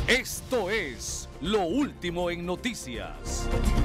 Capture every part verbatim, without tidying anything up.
Esto es Lo Último en Noticias.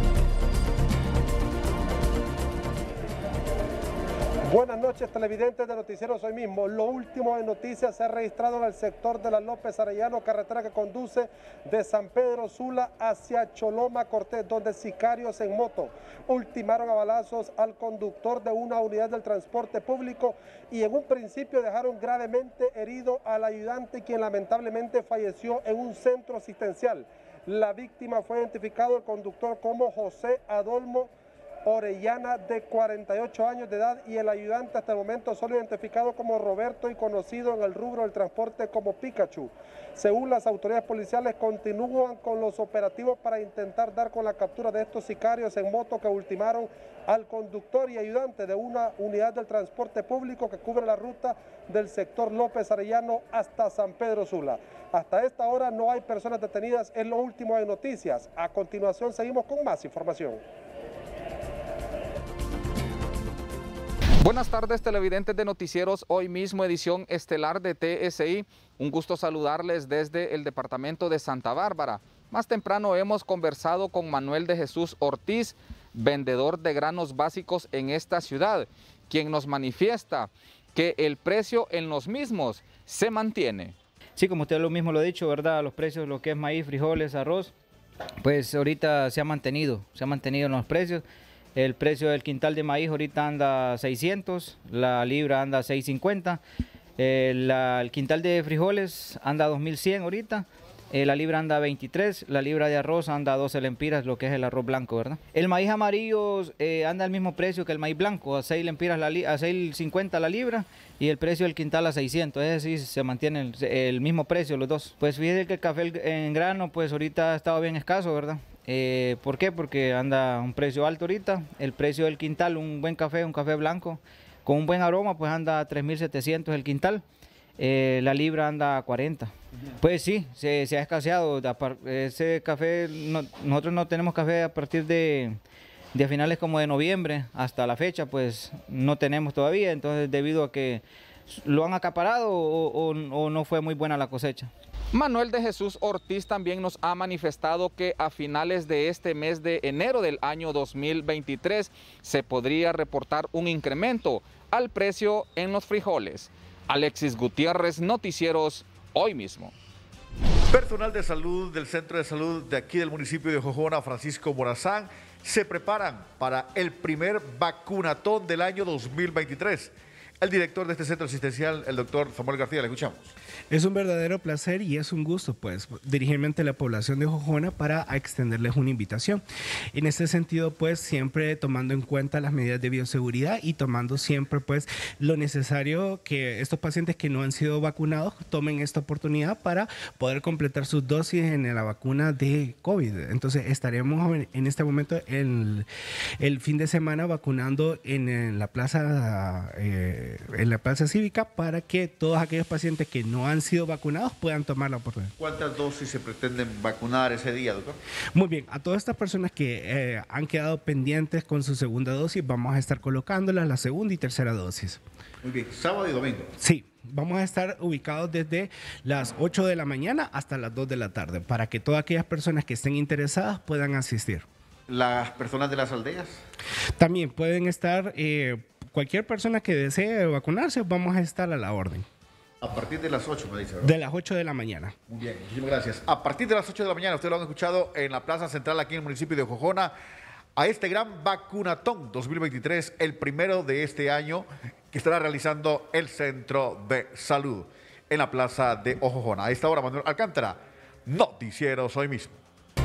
Buenas noches, televidentes de Noticieros Hoy Mismo. Lo último en noticias se ha registrado en el sector de la López Arellano, carretera que conduce de San Pedro Sula hacia Choloma Cortés, donde sicarios en moto ultimaron a balazos al conductor de una unidad del transporte público y en un principio dejaron gravemente herido al ayudante, quien lamentablemente falleció en un centro asistencial. La víctima fue identificado el conductor como José Adolmo Orellana, de cuarenta y ocho años de edad, y el ayudante hasta el momento solo identificado como Roberto y conocido en el rubro del transporte como Pikachu. Según las autoridades policiales, continúan con los operativos para intentar dar con la captura de estos sicarios en moto que ultimaron al conductor y ayudante de una unidad del transporte público que cubre la ruta del sector López Arellano hasta San Pedro Sula. Hasta esta hora no hay personas detenidas en Lo Último en Noticias. A continuación seguimos con más información. Buenas tardes, televidentes de Noticieros Hoy Mismo, edición estelar de T S I. Un gusto saludarles desde el departamento de Santa Bárbara. Más temprano hemos conversado con Manuel de Jesús Ortiz, vendedor de granos básicos en esta ciudad, quien nos manifiesta que el precio en los mismos se mantiene. Sí, como usted lo mismo lo ha dicho, ¿verdad? Los precios, lo que es maíz, frijoles, arroz, pues ahorita se ha mantenido, se ha mantenido en los precios. El precio del quintal de maíz ahorita anda seiscientos, la libra anda seiscientos cincuenta, eh, la, el quintal de frijoles anda dos mil cien ahorita, eh, la libra anda veintitrés, la libra de arroz anda doce lempiras, lo que es el arroz blanco, ¿verdad? El maíz amarillo eh, anda al mismo precio que el maíz blanco, a seis lempiras la li a seis cincuenta la libra, y el precio del quintal a seiscientos, es decir, se mantiene el, el mismo precio los dos. Pues fíjese que el café en grano pues ahorita ha estado bien escaso, ¿verdad? Eh, ¿Por qué? Porque anda un precio alto ahorita. El precio del quintal, un buen café, un café blanco con un buen aroma, pues anda a tres mil setecientos el quintal. Eh, la libra anda a cuarenta. Pues sí, se, se ha escaseado. Ese café, no, nosotros no tenemos café a partir de, de finales como de noviembre hasta la fecha, pues no tenemos todavía. Entonces, debido a que lo han acaparado o, o, o no fue muy buena la cosecha. Manuel de Jesús Ortiz también nos ha manifestado que a finales de este mes de enero del año dos mil veintitrés se podría reportar un incremento al precio en los frijoles. Alexis Gutiérrez, Noticieros Hoy Mismo. Personal de salud del Centro de Salud de aquí del municipio de Jojona, Francisco Morazán, se preparan para el primer vacunatón del año dos mil veintitrés. El director de este centro asistencial, el doctor Samuel García, le escuchamos. Es un verdadero placer y es un gusto, pues, dirigirme ante la población de Jojona para extenderles una invitación. En este sentido, pues, siempre tomando en cuenta las medidas de bioseguridad y tomando siempre, pues, lo necesario que estos pacientes que no han sido vacunados tomen esta oportunidad para poder completar sus dosis en la vacuna de COVID. Entonces, estaremos en este momento el, el fin de semana vacunando en, en la plaza eh, en la plaza cívica para que todos aquellos pacientes que no han sido vacunados puedan tomar la oportunidad. ¿Cuántas dosis se pretenden vacunar ese día, doctor? Muy bien, a todas estas personas que eh, han quedado pendientes con su segunda dosis, vamos a estar colocándolas la segunda y tercera dosis. Muy bien, sábado y domingo. Sí, vamos a estar ubicados desde las ocho de la mañana hasta las dos de la tarde para que todas aquellas personas que estén interesadas puedan asistir. ¿Las personas de las aldeas? También pueden estar... Eh, Cualquier persona que desee vacunarse, vamos a estar a la orden. A partir de las ocho, me dice, ¿verdad? De las ocho de la mañana. Muy bien, muchísimas gracias. A partir de las ocho de la mañana, ustedes lo han escuchado en la Plaza Central aquí en el municipio de Jojona, a este gran vacunatón dos mil veintitrés, el primero de este año, que estará realizando el Centro de Salud en la Plaza de Jojona. A esta hora, Manuel Alcántara, Noticieros Hoy Mismo.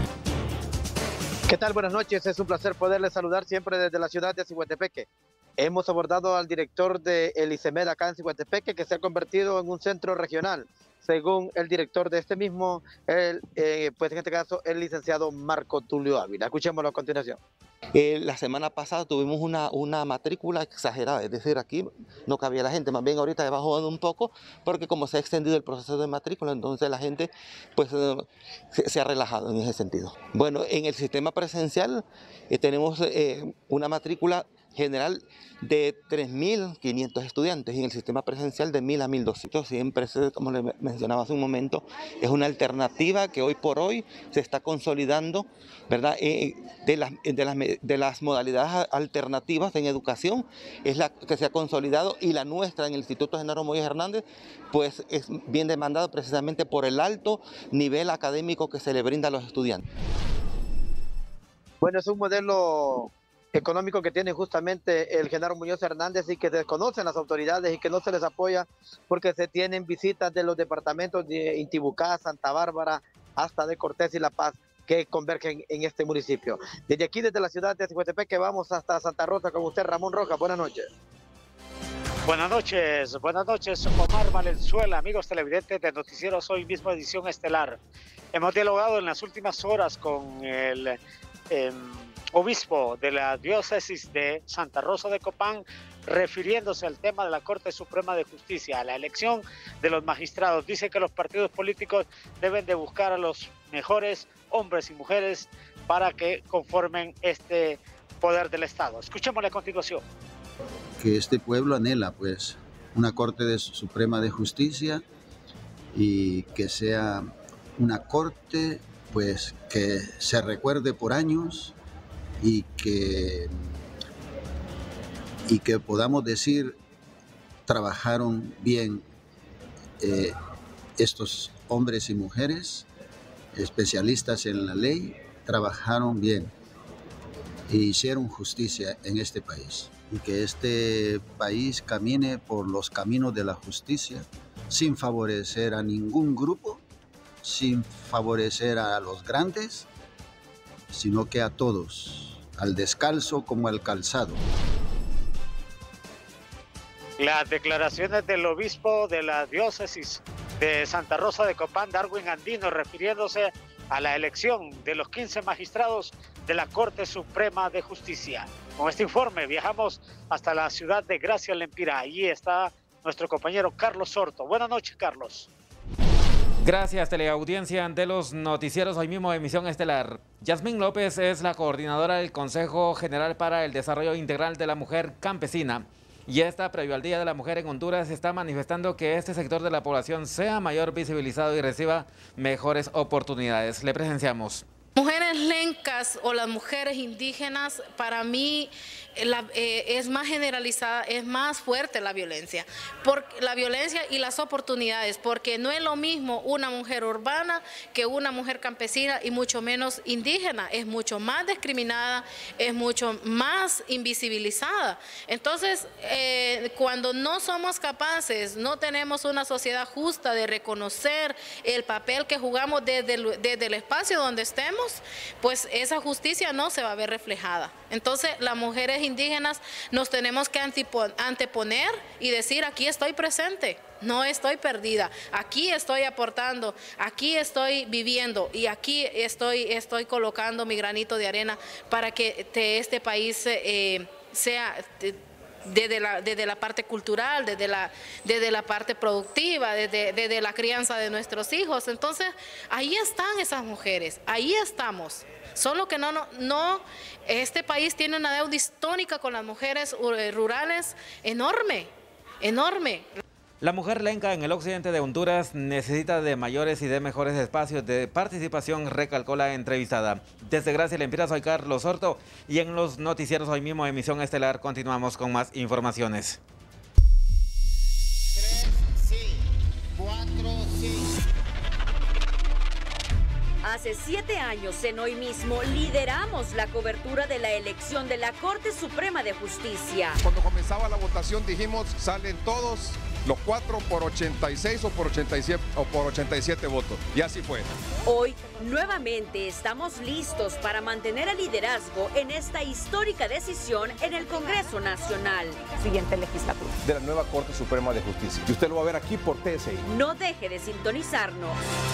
¿Qué tal? Buenas noches, es un placer poderles saludar siempre desde la ciudad de Ciguatepeque. Hemos abordado al director de el ICEMED acá en Ciguatepeque, que se ha convertido en un centro regional, según el director de este mismo, el, eh, pues en este caso el licenciado Marco Tulio Ávila. Escuchémoslo a continuación. Eh, la semana pasada tuvimos una, una matrícula exagerada, es decir, aquí no cabía la gente, más bien ahorita he bajado un poco porque como se ha extendido el proceso de matrícula, entonces la gente pues eh, se, se ha relajado en ese sentido. Bueno, en el sistema presencial eh, tenemos eh, una matrícula general de tres mil quinientos estudiantes y en el sistema presencial de mil a mil doscientos. Siempre, como le mencionaba hace un momento, es una alternativa que hoy por hoy se está consolidando, ¿verdad? Eh, de, las, de, las, de las modalidades alternativas en educación, es la que se ha consolidado, y la nuestra en el Instituto Genaro Moya Hernández, pues es bien demandada precisamente por el alto nivel académico que se le brinda a los estudiantes. Bueno, es un modelo económico que tiene justamente el Genaro Muñoz Hernández y que desconocen las autoridades y que no se les apoya porque se tienen visitas de los departamentos de Intibucá, Santa Bárbara, hasta de Cortés y La Paz, que convergen en este municipio. Desde aquí, desde la ciudad de Azihuatepeque, vamos hasta Santa Rosa con usted, Ramón Rojas. Buenas noches. Buenas noches, buenas noches, Omar Valenzuela, amigos televidentes de Noticieros Hoy Mismo, edición estelar. Hemos dialogado en las últimas horas con el eh, obispo de la diócesis de Santa Rosa de Copán, refiriéndose al tema de la Corte Suprema de Justicia, a la elección de los magistrados. Dice que los partidos políticos deben de buscar a los mejores hombres y mujeres para que conformen este poder del Estado. Escuchémosle a continuación. Que este pueblo anhela, pues, una Corte de Suprema de Justicia, y que sea una corte, pues, que se recuerde por años y que, y que podamos decir, trabajaron bien eh, estos hombres y mujeres, especialistas en la ley, trabajaron bien e hicieron justicia en este país. Y que este país camine por los caminos de la justicia sin favorecer a ningún grupo, sin favorecer a los grandes, sino que a todos, al descalzo como al calzado. Las declaraciones del obispo de la diócesis de Santa Rosa de Copán, Darwin Andino, refiriéndose a la elección de los quince magistrados de la Corte Suprema de Justicia. Con este informe viajamos hasta la ciudad de Gracia Lempira. Allí está nuestro compañero Carlos Sorto. Buenas noches, Carlos. Gracias, teleaudiencia de los noticieros Hoy Mismo, emisión estelar. Yasmín López es la coordinadora del Consejo General para el Desarrollo Integral de la Mujer Campesina. Y esta, previo al Día de la Mujer en Honduras, está manifestando que este sector de la población sea mayor visibilizado y reciba mejores oportunidades. Le presenciamos. Mujeres lencas o las mujeres indígenas, para mí la, eh, es más generalizada, es más fuerte la violencia, por, la violencia y las oportunidades, porque no es lo mismo una mujer urbana que una mujer campesina y mucho menos indígena, es mucho más discriminada, es mucho más invisibilizada. Entonces, eh, cuando no somos capaces, no tenemos una sociedad justa de reconocer el papel que jugamos desde el, desde el espacio donde estemos, pues esa justicia no se va a ver reflejada. Entonces, las mujeres indígenas nos tenemos que anteponer y decir, aquí estoy presente, no estoy perdida, aquí estoy aportando, aquí estoy viviendo y aquí estoy, estoy colocando mi granito de arena para que te, este país eh, sea... Te, Desde la, desde la parte cultural, desde la, desde la parte productiva, desde, desde la crianza de nuestros hijos. Entonces, ahí están esas mujeres, ahí estamos. Solo que no, no, no, este país tiene una deuda histórica con las mujeres rurales enorme, enorme. La mujer lenca en el occidente de Honduras necesita de mayores y de mejores espacios de participación, recalcó la entrevistada. Desde Gracia Lempira, soy Carlos Sorto y en los noticieros Hoy Mismo, emisión estelar, continuamos con más informaciones. Tres, sí. Cuatro, sí. Hace siete años en Hoy Mismo lideramos la cobertura de la elección de la Corte Suprema de Justicia. Cuando comenzaba la votación dijimos, salen todos los cuatro por ochenta y seis o por ochenta y siete, o por ochenta y siete votos. Y así fue. Hoy, nuevamente, estamos listos para mantener el liderazgo en esta histórica decisión en el Congreso Nacional. Siguiente legislatura. De la nueva Corte Suprema de Justicia. Y usted lo va a ver aquí por T S I. No deje de sintonizarnos.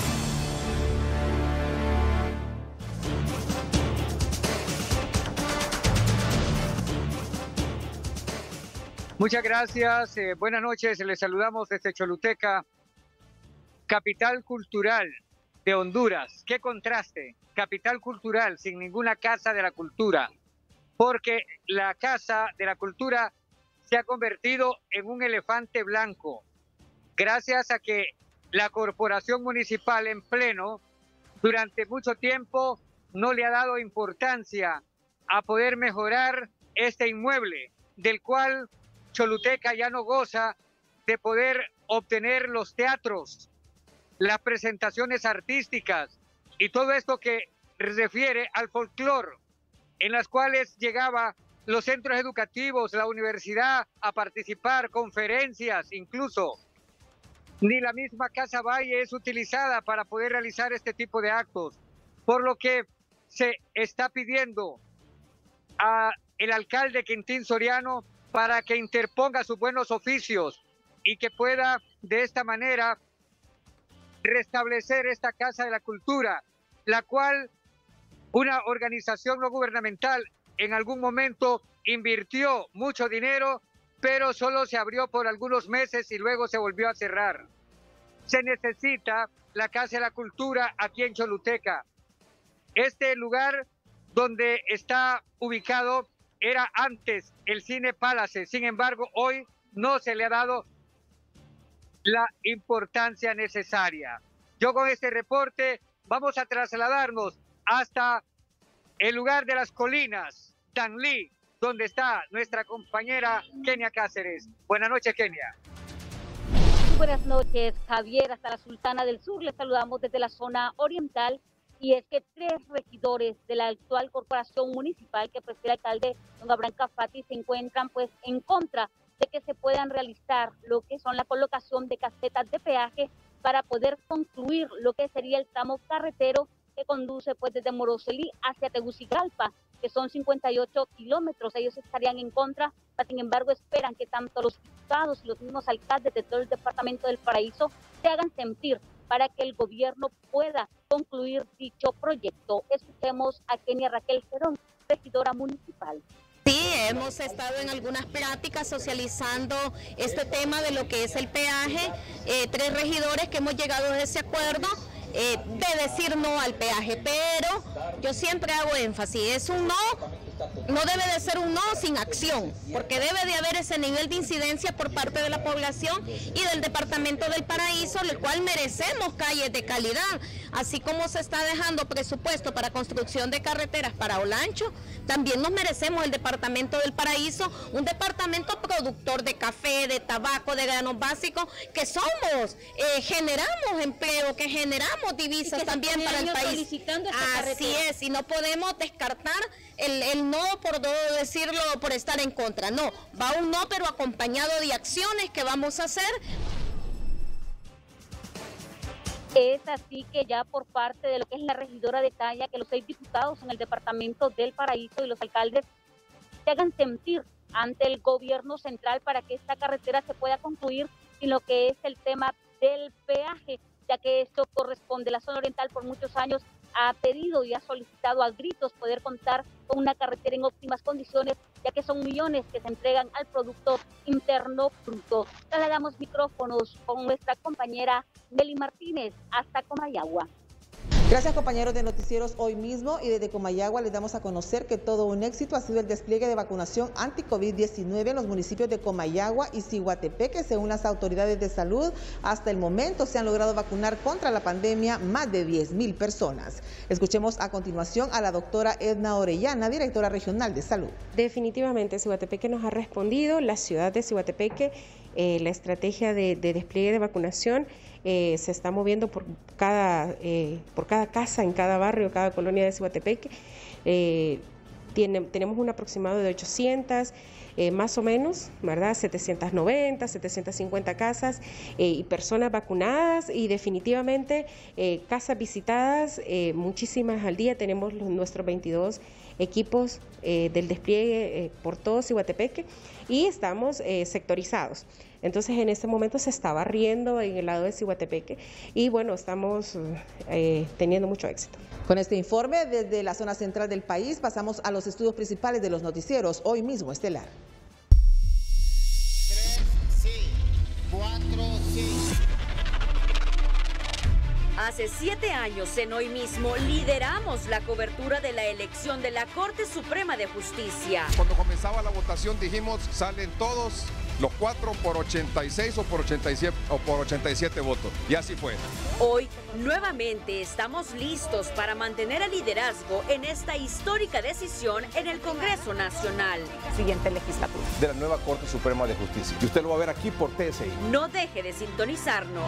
Muchas gracias, eh, buenas noches, les saludamos desde Choluteca, capital cultural de Honduras. ¡Qué contraste! Capital cultural sin ninguna casa de la cultura. porque la Casa de la Cultura se ha convertido en un elefante blanco, gracias a que la corporación municipal en pleno durante mucho tiempo no le ha dado importancia a poder mejorar este inmueble, del cual Choluteca ya no goza de poder obtener los teatros, las presentaciones artísticas y todo esto que refiere al folclore, en las cuales llegaba los centros educativos, la universidad a participar, conferencias incluso. Ni la misma Casa Valle es utilizada para poder realizar este tipo de actos, por lo que se está pidiendo al alcalde Quintín Soriano para que interponga sus buenos oficios y que pueda de esta manera restablecer esta Casa de la Cultura, la cual una organización no gubernamental en algún momento invirtió mucho dinero, pero solo se abrió por algunos meses y luego se volvió a cerrar. Se necesita la Casa de la Cultura aquí en Choluteca. Este lugar donde está ubicado era antes el Cine Palace, sin embargo hoy no se le ha dado la importancia necesaria. Yo con este reporte vamos a trasladarnos hasta el lugar de las colinas, Danlí, donde está nuestra compañera Kenia Cáceres. Buenas noches, Kenia. Buenas noches, Javier. Hasta la Sultana del Sur les saludamos desde la zona oriental. Y es que tres regidores de la actual corporación municipal que preside el alcalde don Abraham Cafati se encuentran pues en contra de que se puedan realizar lo que son la colocación de casetas de peaje para poder concluir lo que sería el tramo carretero que conduce pues desde Moroselí hacia Tegucigalpa, que son cincuenta y ocho kilómetros. Ellos estarían en contra, pero sin embargo esperan que tanto los diputados y los mismos alcaldes de todo el departamento del Paraíso se hagan sentir para que el gobierno pueda concluir dicho proyecto. Escuchemos a Kenia Raquel Cerón, regidora municipal. Sí, hemos estado en algunas pláticas socializando este tema de lo que es el peaje, eh, tres regidores que hemos llegado a ese acuerdo eh, de decir no al peaje, pero yo siempre hago énfasis, es un no, no debe de ser un no sin acción, porque debe de haber ese nivel de incidencia por parte de la población y del Departamento del Paraíso, el cual merecemos calles de calidad, así como se está dejando presupuesto para construcción de carreteras para Olancho, también nos merecemos el Departamento del Paraíso, un departamento productor de café, de tabaco, de granos básicos, que somos, eh, generamos empleo, que generamos divisas también para el país. Así es, y no podemos descartar el, el no por no decirlo, por estar en contra, no, va un no pero acompañado de acciones que vamos a hacer. Es así que ya por parte de lo que es la regidora detalla que los seis diputados en el departamento del Paraíso y los alcaldes se hagan sentir ante el gobierno central para que esta carretera se pueda concluir en lo que es el tema del peaje, ya que esto corresponde, la zona oriental por muchos años ha pedido y ha solicitado a gritos poder contar con una carretera en óptimas condiciones, ya que son millones que se entregan al Producto Interno Bruto. Trasladamos micrófonos con nuestra compañera Meli Martínez hasta Comayagua. Gracias, compañeros de Noticieros Hoy Mismo, y desde Comayagua les damos a conocer que todo un éxito ha sido el despliegue de vacunación anti-COVID diecinueve en los municipios de Comayagua y Ciguatepeque. Según las autoridades de salud, hasta el momento se han logrado vacunar contra la pandemia más de diez mil personas. Escuchemos a continuación a la doctora Edna Orellana, directora regional de salud. Definitivamente Ciguatepeque nos ha respondido, la ciudad de Ciguatepeque, eh, la estrategia de, de despliegue de vacunación Eh, se está moviendo por cada, eh, por cada casa, en cada barrio, cada colonia de Ciguatepeque. Eh, tiene, tenemos un aproximado de ochocientas, eh, más o menos, ¿verdad? setecientas noventa, setecientas cincuenta casas eh, y personas vacunadas, y definitivamente eh, casas visitadas, eh, muchísimas al día. Tenemos los, nuestros veintidós equipos eh, del despliegue eh, por todo Ciguatepeque, y estamos eh, sectorizados. Entonces en este momento se está barriendo en el lado de Ciguatepeque y bueno, estamos eh, teniendo mucho éxito. Con este informe desde la zona central del país pasamos a los estudios principales de los noticieros Hoy Mismo Estelar. tres, sí, cuatro, sí. Hace siete años, en Hoy Mismo, lideramos la cobertura de la elección de la Corte Suprema de Justicia. Cuando comenzaba la votación dijimos, salen todos los cuatro por ochenta y seis o por ochenta y siete, o por ochenta y siete votos. Y así fue. Hoy, nuevamente, estamos listos para mantener el liderazgo en esta histórica decisión en el Congreso Nacional. Siguiente legislatura. De la nueva Corte Suprema de Justicia. Y usted lo va a ver aquí por T S I. No deje de sintonizarnos.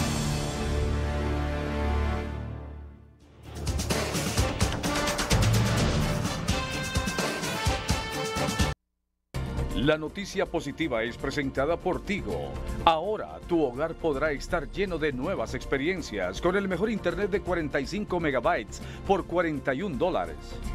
La noticia positiva es presentada por Tigo. Ahora tu hogar podrá estar lleno de nuevas experiencias con el mejor internet de cuarenta y cinco megabytes por cuarenta y un dólares.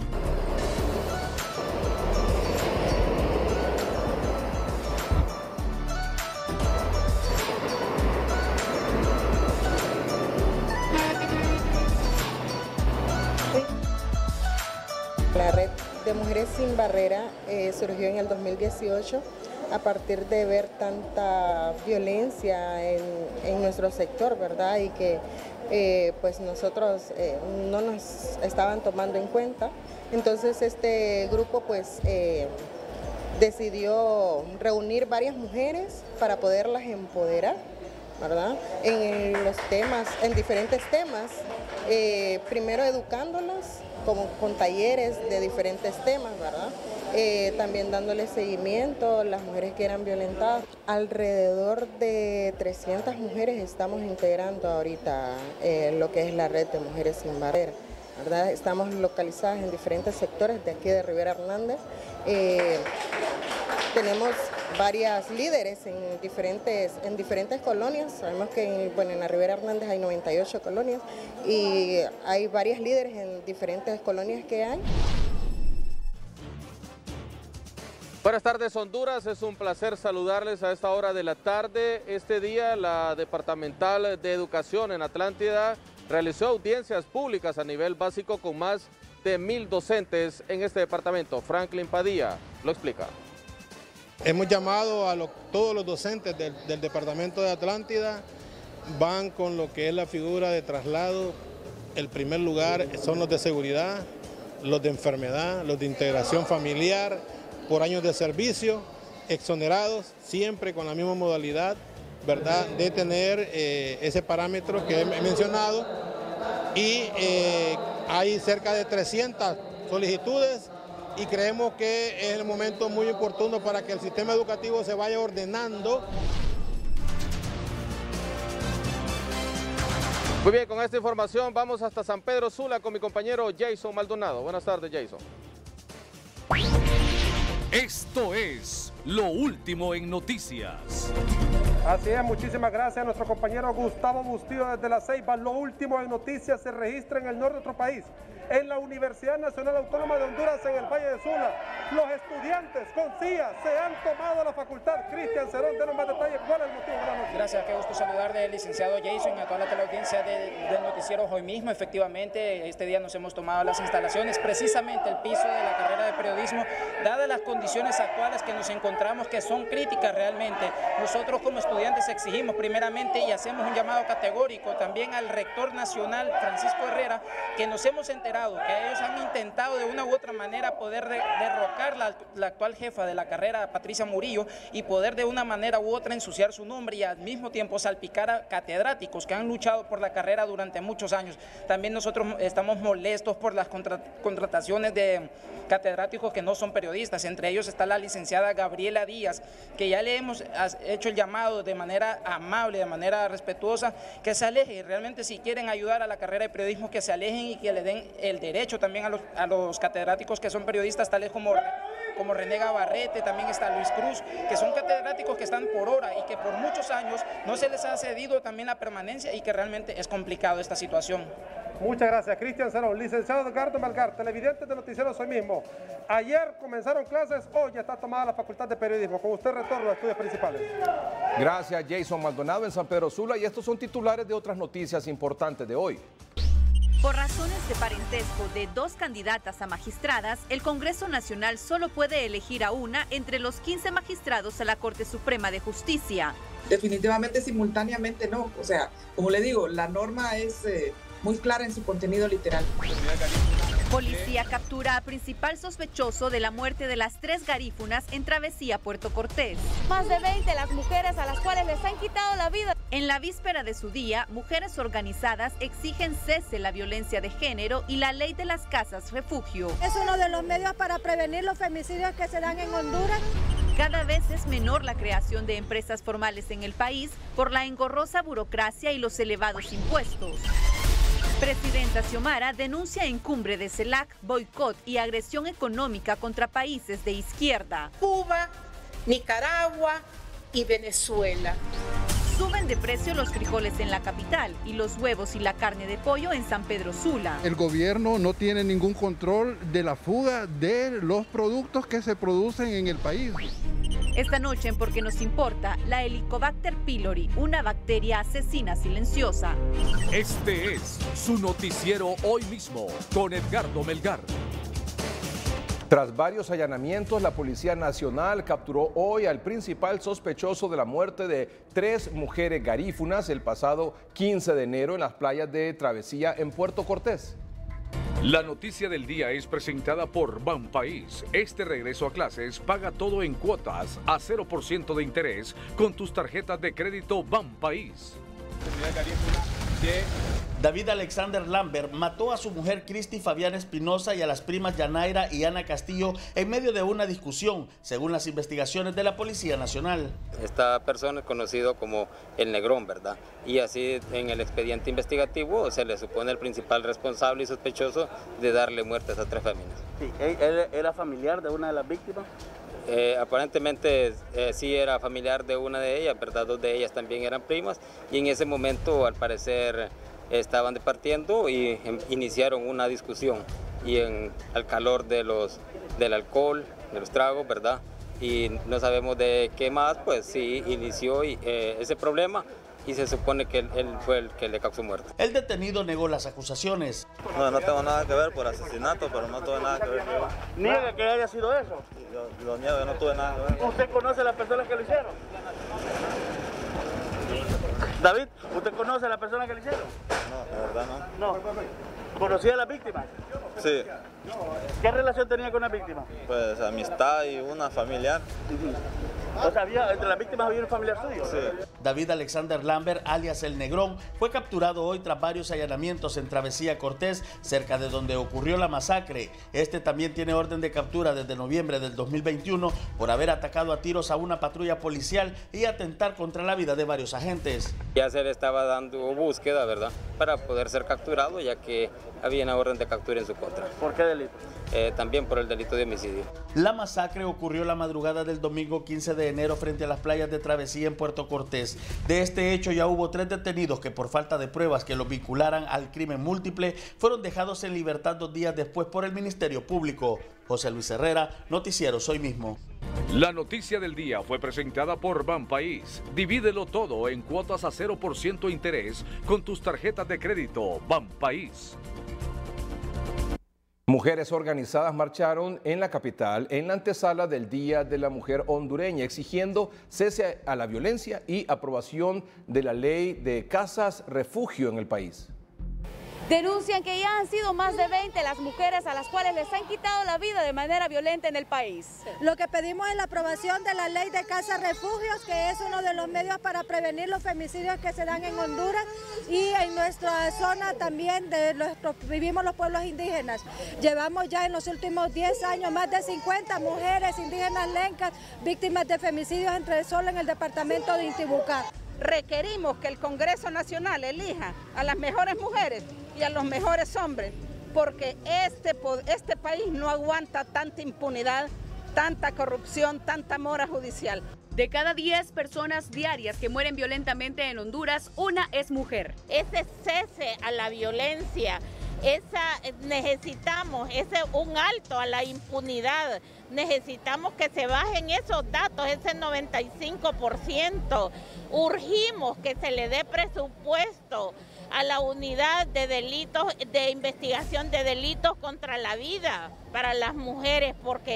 La red de Mujeres Sin Barrera eh, surgió en el dos mil dieciocho a partir de ver tanta violencia en, en nuestro sector, ¿verdad? Y que eh, pues nosotros eh, no nos estaban tomando en cuenta. Entonces este grupo pues eh, decidió reunir varias mujeres para poderlas empoderar, ¿verdad? En los temas, en diferentes temas, eh, primero educándolas, como con talleres de diferentes temas, ¿verdad? Eh, también dándole seguimiento a las mujeres que eran violentadas. Alrededor de trescientas mujeres estamos integrando ahorita eh, lo que es la red de Mujeres Sin Barrera, ¿verdad? Estamos localizadas en diferentes sectores de aquí de Rivera Hernández. Eh, tenemos varias líderes en diferentes, en diferentes colonias. Sabemos que en, bueno, en la Rivera Hernández hay noventa y ocho colonias y hay varias líderes en diferentes colonias que hay. Buenas tardes, Honduras. Es un placer saludarles a esta hora de la tarde. Este día la Departamental de Educación en Atlántida realizó audiencias públicas a nivel básico con más de mil docentes en este departamento. Franklin Padilla lo explica. Hemos llamado a lo, todos los docentes del, del departamento de Atlántida, van con lo que es la figura de traslado. El primer lugar son los de seguridad, los de enfermedad, los de integración familiar, por años de servicio, exonerados, siempre con la misma modalidad, ¿verdad?, de tener eh, ese parámetro que he mencionado. Y eh, hay cerca de trescientas solicitudes y creemos que es el momento muy oportuno para que el sistema educativo se vaya ordenando. Muy bien, con esta información vamos hasta San Pedro Sula con mi compañero Jason Maldonado. Buenas tardes, Jason. Esto es Lo Último en Noticias. Así es, muchísimas gracias a nuestro compañero Gustavo Bustillo desde La Ceiba. Lo último en noticias se registra en el norte de nuestro país, en la Universidad Nacional Autónoma de Honduras, en el Valle de Sula. Los estudiantes con C I A se han tomado la facultad. Cristian Cerón, denos más detalles. ¿Cuál es el motivo? Buenas noches. Gracias, qué gusto saludar al licenciado Jason y a toda la teleaudiencia de, del noticiero Hoy Mismo. Efectivamente, este día nos hemos tomado las instalaciones, precisamente el piso de la carrera de periodismo, dadas las condiciones actuales que nos encontramos, que son críticas realmente. Nosotros como estudiantes exigimos primeramente y hacemos un llamado categórico también al rector nacional, Francisco Herrera, que nos hemos enterado que ellos han intentado de una u otra manera poder de, derrocar la, la actual jefa de la carrera, Patricia Murillo, y poder de una manera u otra ensuciar su nombre y al mismo tiempo salpicar a catedráticos que han luchado por la carrera durante muchos años. También nosotros estamos molestos por las contra, contrataciones de catedráticos que no son periodistas. Entre ellos está la licenciada Gabriela Díaz, que ya le hemos hecho el llamado de manera amable, de manera respetuosa, que se aleje. Realmente, si quieren ayudar a la carrera de periodismo, que se alejen y que le den el derecho también a los, a los catedráticos que son periodistas, tales como, como René Gabarrete, también está Luis Cruz, que son catedráticos que están por hora y que por muchos años no se les ha cedido también la permanencia y que realmente es complicado esta situación. Muchas gracias, Cristian Cerón. Licenciado Edgardo Melgar, televidente de Noticieros Hoy Mismo. Ayer comenzaron clases, hoy ya está tomada la Facultad de Periodismo. Con usted retorno a estudios principales. Gracias, Jason Maldonado en San Pedro Sula. Y estos son titulares de otras noticias importantes de hoy. Por razones de parentesco de dos candidatas a magistradas, el Congreso Nacional solo puede elegir a una entre los quince magistrados a la Corte Suprema de Justicia. definitivamente simultáneamente no. O sea, como le digo, la norma es eh, muy clara en su contenido literal. Policía captura a principal sospechoso de la muerte de las tres garífunas en travesía Puerto Cortés. Más de veinte las mujeres a las cuales les han quitado la vida. En la víspera de su día, mujeres organizadas exigen cese la violencia de género y la ley de las casas refugio. Es uno de los medios para prevenir los femicidios que se dan en Honduras. Cada vez es menor la creación de empresas formales en el país por la engorrosa burocracia y los elevados impuestos. Presidenta Xiomara denuncia en cumbre de CELAC boicot y agresión económica contra países de izquierda. Cuba, Nicaragua y Venezuela. Suben de precio los frijoles en la capital y los huevos y la carne de pollo en San Pedro Sula. El gobierno no tiene ningún control de la fuga de los productos que se producen en el país. Esta noche en Porque Nos Importa, la Helicobacter pylori, una bacteria asesina silenciosa. Este es su noticiero hoy mismo con Edgardo Melgar. Tras varios allanamientos, la Policía Nacional capturó hoy al principal sospechoso de la muerte de tres mujeres garífunas el pasado quince de enero en las playas de Travesía en Puerto Cortés. La noticia del día es presentada por Banpaís. Este regreso a clases paga todo en cuotas a cero por ciento de interés con tus tarjetas de crédito Banpaís. David Alexander Lambert mató a su mujer Cristi Fabiana Espinosa y a las primas Yanaira y Ana Castillo en medio de una discusión, según las investigaciones de la Policía Nacional. Esta persona es conocido como el Negrón, ¿verdad? Y así en el expediente investigativo se le supone el principal responsable y sospechoso de darle muerte a esas tres féminas. Sí, ¿él era familiar de una de las víctimas? Eh, aparentemente eh, sí era familiar de una de ellas, ¿verdad? Dos de ellas también eran primas y en ese momento al parecer estaban departiendo y em, iniciaron una discusión y en al calor de los, del alcohol, de los tragos, ¿verdad? Y no sabemos de qué más, pues sí inició eh, ese problema y se supone que él, él fue el que le causó muerte. El detenido negó las acusaciones. No, no tengo nada que ver por asesinato, pero no tuve nada que ver. ¿Niega que haya sido eso? Yo lo niego, yo no tuve nada que ver. ¿Usted conoce a las personas que lo hicieron? David, ¿usted conoce a la persona que le hicieron? No, la verdad no. No. ¿Conocía a la víctima? Sí. ¿Qué relación tenía con la víctima? Pues amistad y una familiar. O sea, había, entre las víctimas había un familiar suyo. Sí. David Alexander Lambert, alias El Negrón, fue capturado hoy tras varios allanamientos en Travesía Cortés, cerca de donde ocurrió la masacre. Este también tiene orden de captura desde noviembre del dos mil veintiuno por haber atacado a tiros a una patrulla policial y atentar contra la vida de varios agentes. Ya se le estaba dando búsqueda, ¿verdad?, para poder ser capturado, ya que había una orden de captura en su contra. ¿Por qué delito? Eh, también por el delito de homicidio. La masacre ocurrió la madrugada del domingo quince de enero frente a las playas de Travesía en Puerto Cortés. De este hecho ya hubo tres detenidos que por falta de pruebas que los vincularan al crimen múltiple fueron dejados en libertad dos días después por el Ministerio Público. José Luis Herrera, Noticieros Hoy Mismo. La noticia del día fue presentada por Banpaís. Divídelo todo en cuotas a cero por ciento interés con tus tarjetas de crédito Banpaís. Mujeres organizadas marcharon en la capital en la antesala del Día de la Mujer hondureña, exigiendo cese a la violencia y aprobación de la ley de casas refugio en el país. Denuncian que ya han sido más de veinte las mujeres a las cuales les han quitado la vida de manera violenta en el país. Lo que pedimos es la aprobación de la ley de casas refugios, que es uno de los medios para prevenir los femicidios que se dan en Honduras y en nuestra zona también de nuestro, vivimos los pueblos indígenas. Llevamos ya en los últimos diez años más de cincuenta mujeres indígenas lencas víctimas de femicidios entre solo en el departamento de Intibucá. Requerimos que el Congreso Nacional elija a las mejores mujeres y a los mejores hombres, porque este, este país no aguanta tanta impunidad, tanta corrupción, tanta mora judicial. De cada diez personas diarias que mueren violentamente en Honduras, una es mujer. Ese cese a la violencia, esa, necesitamos ese, un alto a la impunidad, necesitamos que se bajen esos datos, ese noventa y cinco por ciento. Urgimos que se le dé presupuesto a la unidad de delitos, de investigación de delitos contra la vida para las mujeres, porque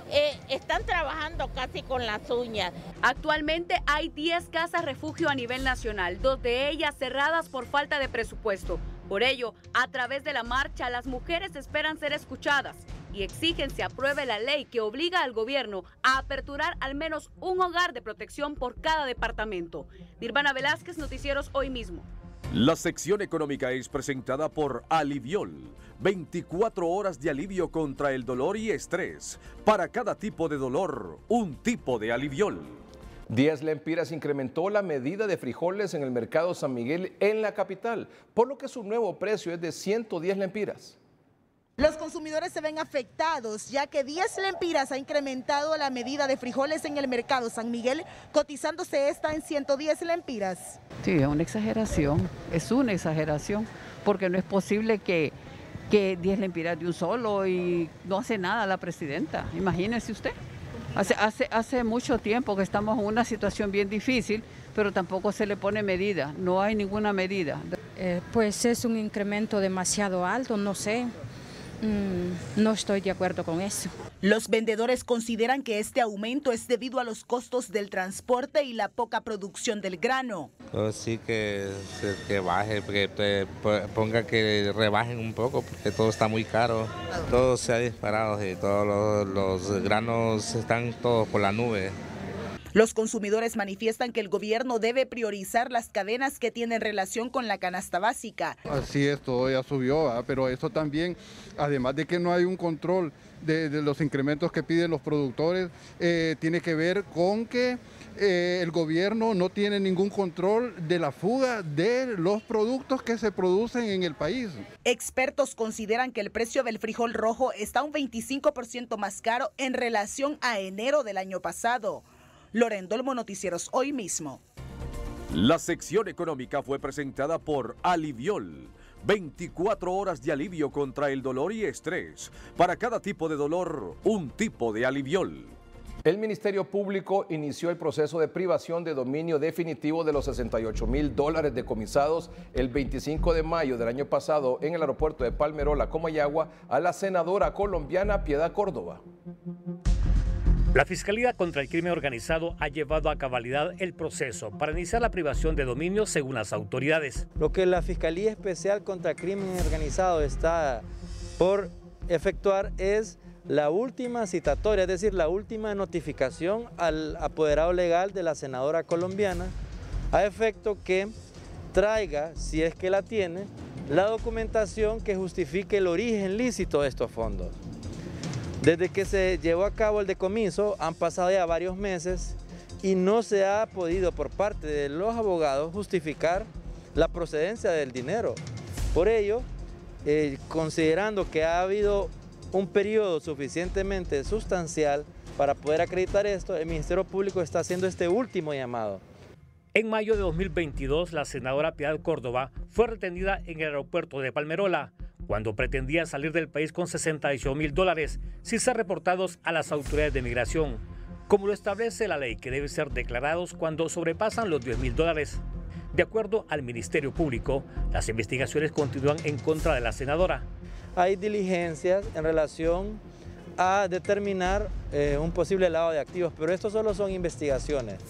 eh, están trabajando casi con las uñas. Actualmente hay diez casas refugio a nivel nacional, dos de ellas cerradas por falta de presupuesto. Por ello, a través de la marcha, las mujeres esperan ser escuchadas y exigen se apruebe la ley que obliga al gobierno a aperturar al menos un hogar de protección por cada departamento. Nirvana Velázquez, Noticieros Hoy Mismo. La sección económica es presentada por Aliviol. veinticuatro horas de alivio contra el dolor y estrés. Para cada tipo de dolor, un tipo de Aliviol. diez lempiras incrementó la medida de frijoles en el mercado San Miguel en la capital, por lo que su nuevo precio es de ciento diez lempiras. Los consumidores se ven afectados, ya que diez lempiras ha incrementado la medida de frijoles en el mercado San Miguel, cotizándose esta en ciento diez lempiras. Sí, es una exageración, es una exageración, porque no es posible que, que diez lempiras de un solo y no hace nada la presidenta, imagínese usted. Hace, hace, hace mucho tiempo que estamos en una situación bien difícil, pero tampoco se le pone medida, no hay ninguna medida. Eh, pues es un incremento demasiado alto, no sé. Mm, no estoy de acuerdo con eso. Los vendedores consideran que este aumento es debido a los costos del transporte y la poca producción del grano. Pues sí, que, que baje, que ponga que rebajen un poco, porque todo está muy caro. Todo se ha disparado y todos los, los granos están todos por la nube. Los consumidores manifiestan que el gobierno debe priorizar las cadenas que tienen relación con la canasta básica. Así es, todo ya subió, ¿verdad? Pero eso también, además de que no hay un control de, de los incrementos que piden los productores, eh, tiene que ver con que eh, el gobierno no tiene ningún control de la fuga de los productos que se producen en el país. Expertos consideran que el precio del frijol rojo está un veinticinco por ciento más caro en relación a enero del año pasado. Loren Dolmo, Noticieros Hoy Mismo. La sección económica fue presentada por Aliviol. veinticuatro horas de alivio contra el dolor y estrés. Para cada tipo de dolor, un tipo de Aliviol. El Ministerio Público inició el proceso de privación de dominio definitivo de los sesenta y ocho mil dólares decomisados el veinticinco de mayo del año pasado en el aeropuerto de Palmerola, Comayagua, a la senadora colombiana Piedad Córdoba. La Fiscalía contra el Crimen Organizado ha llevado a cabalidad el proceso para iniciar la privación de dominio según las autoridades. Lo que la Fiscalía Especial contra el Crimen Organizado está por efectuar es la última citatoria, es decir, la última notificación al apoderado legal de la senadora colombiana, a efecto que traiga, si es que la tiene, la documentación que justifique el origen lícito de estos fondos. Desde que se llevó a cabo el decomiso han pasado ya varios meses y no se ha podido por parte de los abogados justificar la procedencia del dinero. Por ello, eh, considerando que ha habido un periodo suficientemente sustancial para poder acreditar esto, el Ministerio Público está haciendo este último llamado. En mayo de dos mil veintidós, la senadora Piedad Córdoba fue retenida en el aeropuerto de Palmerola cuando pretendía salir del país con sesenta y ocho mil dólares sin ser reportados a las autoridades de migración, como lo establece la ley que deben ser declarados cuando sobrepasan los diez mil dólares. De acuerdo al Ministerio Público, las investigaciones continúan en contra de la senadora. Hay diligencias en relación a determinar eh, un posible lavado de activos, pero esto solo son investigaciones.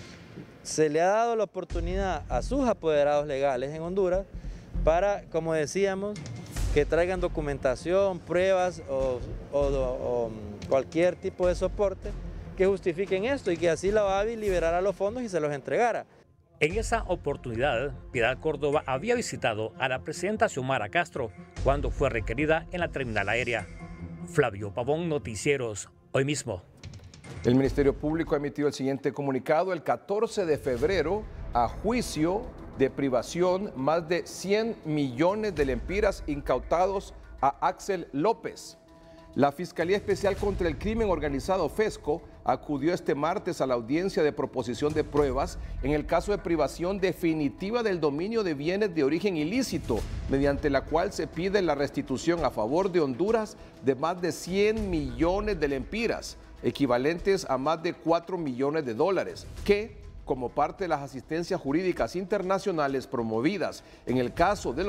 Se le ha dado la oportunidad a sus apoderados legales en Honduras para, como decíamos, que traigan documentación, pruebas o, o, o cualquier tipo de soporte que justifiquen esto y que así la O A V I liberara los fondos y se los entregara. En esa oportunidad, Piedad Córdoba había visitado a la presidenta Xiomara Castro cuando fue requerida en la terminal aérea. Flavio Pavón, Noticieros Hoy Mismo. El Ministerio Público ha emitido el siguiente comunicado. El catorce de febrero, a juicio de privación, más de cien millones de lempiras incautados a Axel López. La Fiscalía Especial contra el Crimen Organizado, FESCO, acudió este martes a la audiencia de proposición de pruebas en el caso de privación definitiva del dominio de bienes de origen ilícito, mediante la cual se pide la restitución a favor de Honduras de más de cien millones de lempiras, equivalentes a más de cuatro millones de dólares, que, como parte de las asistencias jurídicas internacionales promovidas en el caso de los hospitales móviles, le fueron asegurados en el sistema financiero norteamericano,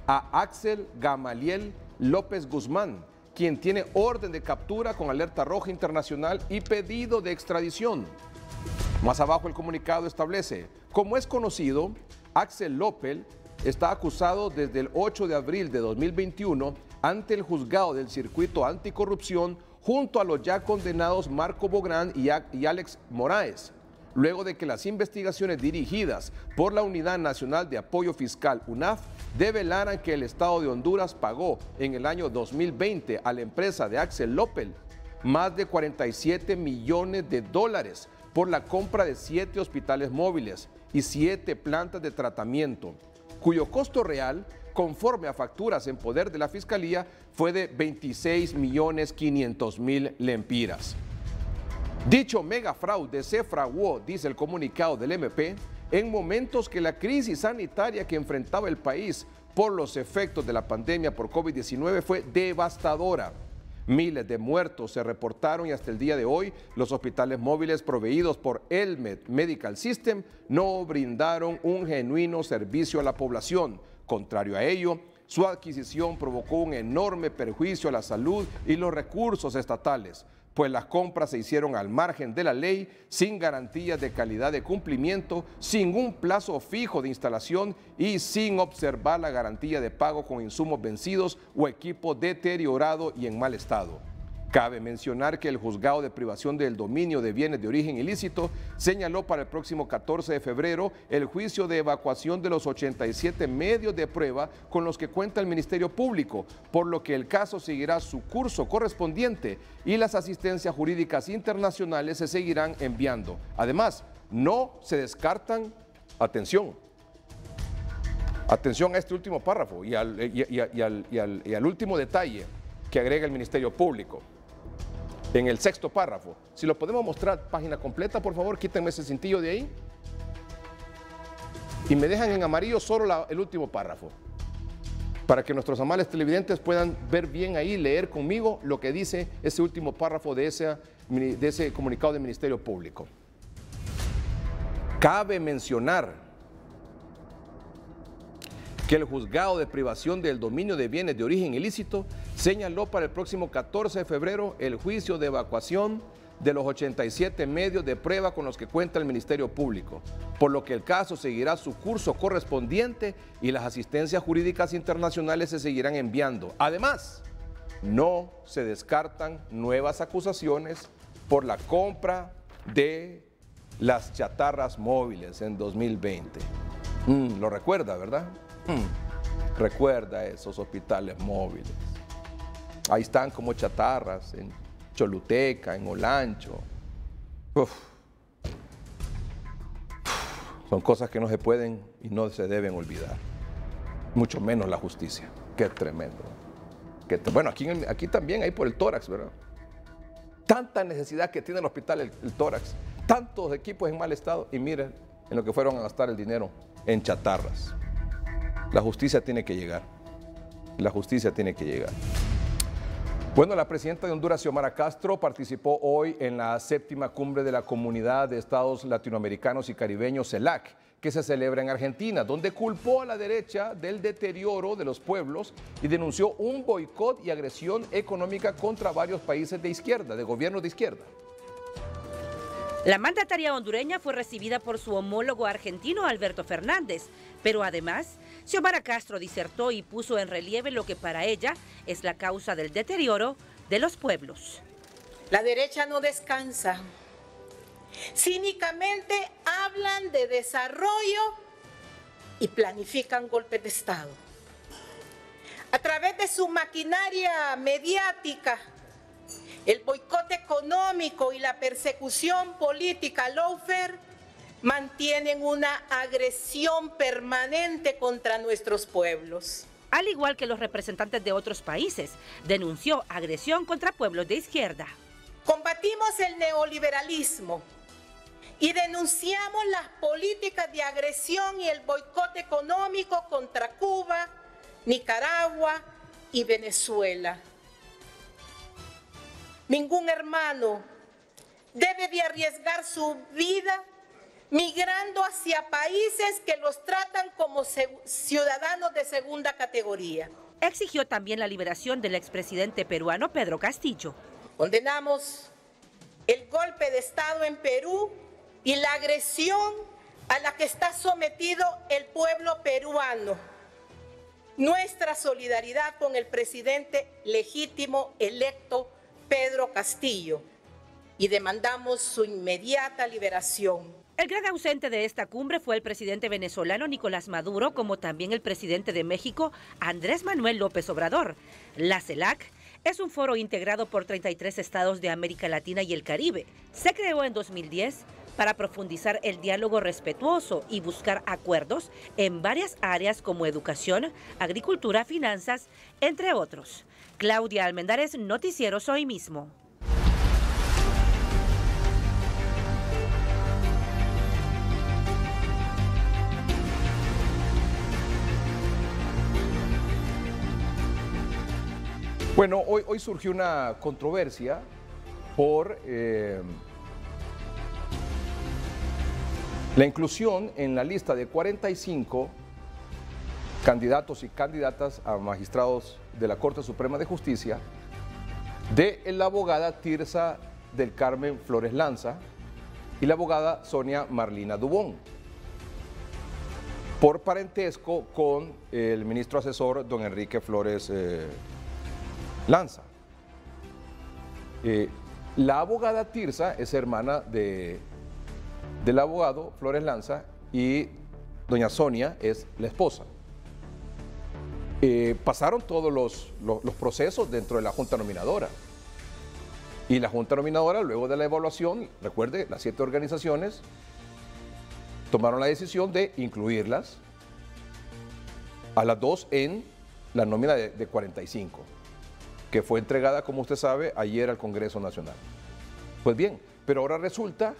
a Axel Gamaliel López Guzmán, quien tiene orden de captura con alerta roja internacional y pedido de extradición. Más abajo el comunicado establece, como es conocido, Axel López está acusado desde el ocho de abril de dos mil veintiuno ante el juzgado del circuito anticorrupción junto a los ya condenados Marco Bográn y Alex Moraes, luego de que las investigaciones dirigidas por la Unidad Nacional de Apoyo Fiscal, U N A F, develaran que el Estado de Honduras pagó en el año dos mil veinte a la empresa de Axel López más de cuarenta y siete millones de dólares por la compra de siete hospitales móviles y siete plantas de tratamiento, cuyo costo real, conforme a facturas en poder de la Fiscalía, fue de veintiséis millones quinientos mil lempiras. Dicho megafraude se fraguó, dice el comunicado del M P, en momentos que la crisis sanitaria que enfrentaba el país por los efectos de la pandemia por COVID diecinueve fue devastadora. Miles de muertos se reportaron y hasta el día de hoy los hospitales móviles proveídos por Elmed Medical System no brindaron un genuino servicio a la población. Contrario a ello, su adquisición provocó un enorme perjuicio a la salud y los recursos estatales, pues las compras se hicieron al margen de la ley, sin garantías de calidad de cumplimiento, sin un plazo fijo de instalación y sin observar la garantía de pago con insumos vencidos o equipo deteriorado y en mal estado. Cabe mencionar que el Juzgado de Privación del Dominio de Bienes de Origen Ilícito señaló para el próximo catorce de febrero el juicio de evacuación de los ochenta y siete medios de prueba con los que cuenta el Ministerio Público, por lo que el caso seguirá su curso correspondiente y las asistencias jurídicas internacionales se seguirán enviando. Además, no se descartan, atención, atención a este último párrafo y al, y, y, y al, y al, y al último detalle que agrega el Ministerio Público. En el sexto párrafo, si lo podemos mostrar página completa, por favor, quítenme ese cintillo de ahí y me dejan en amarillo solo la, el último párrafo, para que nuestros amables televidentes puedan ver bien ahí, leer conmigo lo que dice ese último párrafo de ese, de ese comunicado del Ministerio Público. Cabe mencionar que el Juzgado de Privación del Dominio de Bienes de Origen Ilícito señaló para el próximo catorce de febrero el juicio de evacuación de los ochenta y siete medios de prueba con los que cuenta el Ministerio Público, por lo que el caso seguirá su curso correspondiente y las asistencias jurídicas internacionales se seguirán enviando. Además, no se descartan nuevas acusaciones por la compra de las chatarras móviles en dos mil veinte. Mm, lo recuerda, ¿verdad? Mm, recuerda esos hospitales móviles. Ahí están como chatarras en Choluteca, en Olancho. Uf. Son cosas que no se pueden y no se deben olvidar. Mucho menos la justicia. Qué tremendo. Qué tre- bueno, aquí, en, aquí también hay por el tórax, ¿verdad? Tanta necesidad que tiene el hospital el, el tórax. Tantos equipos en mal estado. Y miren en lo que fueron a gastar el dinero en chatarras. La justicia tiene que llegar. La justicia tiene que llegar. Bueno, la presidenta de Honduras, Xiomara Castro, participó hoy en la séptima cumbre de la Comunidad de Estados Latinoamericanos y Caribeños, CELAC, que se celebra en Argentina, donde culpó a la derecha del deterioro de los pueblos y denunció un boicot y agresión económica contra varios países de izquierda, de gobiernos de izquierda. La mandataria hondureña fue recibida por su homólogo argentino Alberto Fernández, pero además, Xiomara Castro disertó y puso en relieve lo que para ella es la causa del deterioro de los pueblos. La derecha no descansa. Cínicamente hablan de desarrollo y planifican golpes de Estado. A través de su maquinaria mediática, el boicot económico y la persecución política lawfare mantienen una agresión permanente contra nuestros pueblos. Al igual que los representantes de otros países, denunció agresión contra pueblos de izquierda. Combatimos el neoliberalismo y denunciamos las políticas de agresión y el boicot económico contra Cuba, Nicaragua y Venezuela. Ningún hermano debe de arriesgar su vida migrando hacia países que los tratan como ciudadanos de segunda categoría. Exigió también la liberación del expresidente peruano Pedro Castillo. Condenamos el golpe de Estado en Perú y la agresión a la que está sometido el pueblo peruano. Nuestra solidaridad con el presidente legítimo electo Pedro Castillo y demandamos su inmediata liberación. El gran ausente de esta cumbre fue el presidente venezolano Nicolás Maduro, como también el presidente de México, Andrés Manuel López Obrador. La CELAC es un foro integrado por treinta y tres estados de América Latina y el Caribe. Se creó en dos mil diez para profundizar el diálogo respetuoso y buscar acuerdos en varias áreas como educación, agricultura, finanzas, entre otros. Claudia Almendares, Noticieros Hoy Mismo. Bueno, hoy, hoy surgió una controversia por eh, la inclusión en la lista de cuarenta y cinco candidatos y candidatas a magistrados de la Corte Suprema de Justicia de la abogada Tirsa del Carmen Flores Lanza y la abogada Sonia Marlina Dubón, por parentesco con el ministro asesor don Enrique Flores eh, Lanza. Eh, la abogada Tirsa es hermana de, del abogado Flores Lanza y doña Sonia es la esposa. Eh, pasaron todos los, los, los procesos dentro de la Junta Nominadora. Y la Junta Nominadora, luego de la evaluación, recuerde, las siete organizaciones tomaron la decisión de incluirlas a las dos en la nómina de, de cuarenta y cinco. Que fue entregada, como usted sabe, ayer al Congreso Nacional. Pues bien, pero ahora resulta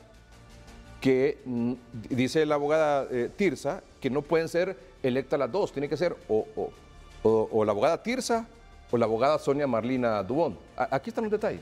que, dice la abogada eh, Tirsa, que no pueden ser electas las dos, tiene que ser o, o, o, o la abogada Tirsa o la abogada Sonia Marlina Dubón. A, aquí están los detalles.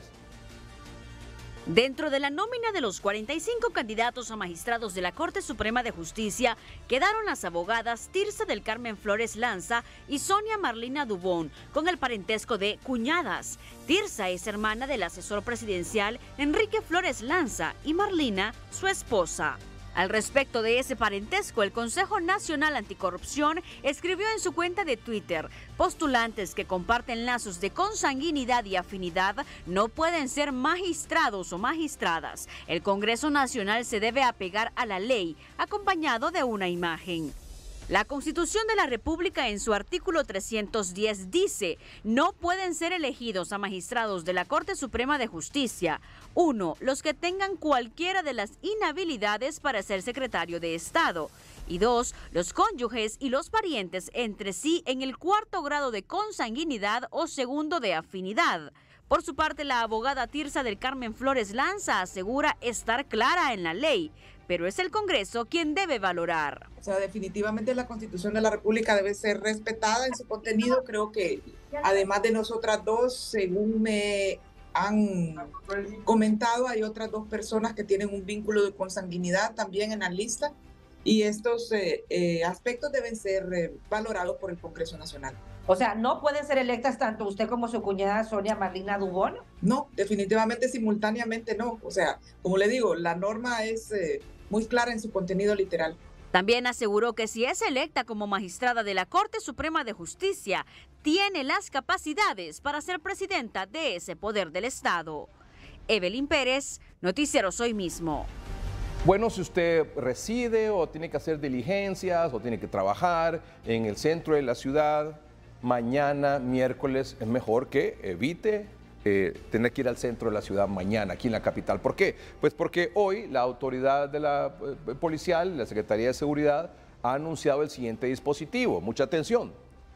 Dentro de la nómina de los cuarenta y cinco candidatos a magistrados de la Corte Suprema de Justicia quedaron las abogadas Tirsa del Carmen Flores Lanza y Sonia Marlina Dubón, con el parentesco de cuñadas. Tirsa es hermana del asesor presidencial Enrique Flores Lanza y Marlina, su esposa. Al respecto de ese parentesco, el Consejo Nacional Anticorrupción escribió en su cuenta de Twitter: postulantes que comparten lazos de consanguinidad y afinidad no pueden ser magistrados o magistradas. El Congreso Nacional se debe apegar a la ley, acompañado de una imagen. La Constitución de la República en su artículo trescientos diez dice: no pueden ser elegidos a magistrados de la Corte Suprema de Justicia, uno, los que tengan cualquiera de las inhabilidades para ser secretario de Estado, y dos, los cónyuges y los parientes entre sí en el cuarto grado de consanguinidad o segundo de afinidad. Por su parte, la abogada Tirsa del Carmen Flores Lanza asegura estar clara en la ley, pero es el Congreso quien debe valorar. O sea, definitivamente la Constitución de la República debe ser respetada en su contenido. Creo que además de nosotras dos, según me han comentado, hay otras dos personas que tienen un vínculo de consanguinidad también en la lista, y estos eh, eh, aspectos deben ser eh, valorados por el Congreso Nacional. O sea, ¿no pueden ser electas tanto usted como su cuñada Sonia Marlina Dubón? No, definitivamente simultáneamente no. O sea, como le digo, la norma es eh, muy clara en su contenido literal. También aseguró que si es electa como magistrada de la Corte Suprema de Justicia, tiene las capacidades para ser presidenta de ese poder del Estado. Evelyn Pérez, Noticieros Hoy Mismo. Bueno, si usted reside o tiene que hacer diligencias o tiene que trabajar en el centro de la ciudad, mañana, miércoles, es mejor que evite eh, tener que ir al centro de la ciudad mañana, aquí en la capital. ¿Por qué? Pues porque hoy la autoridad de la eh, policial, la Secretaría de Seguridad, ha anunciado el siguiente dispositivo. Mucha atención.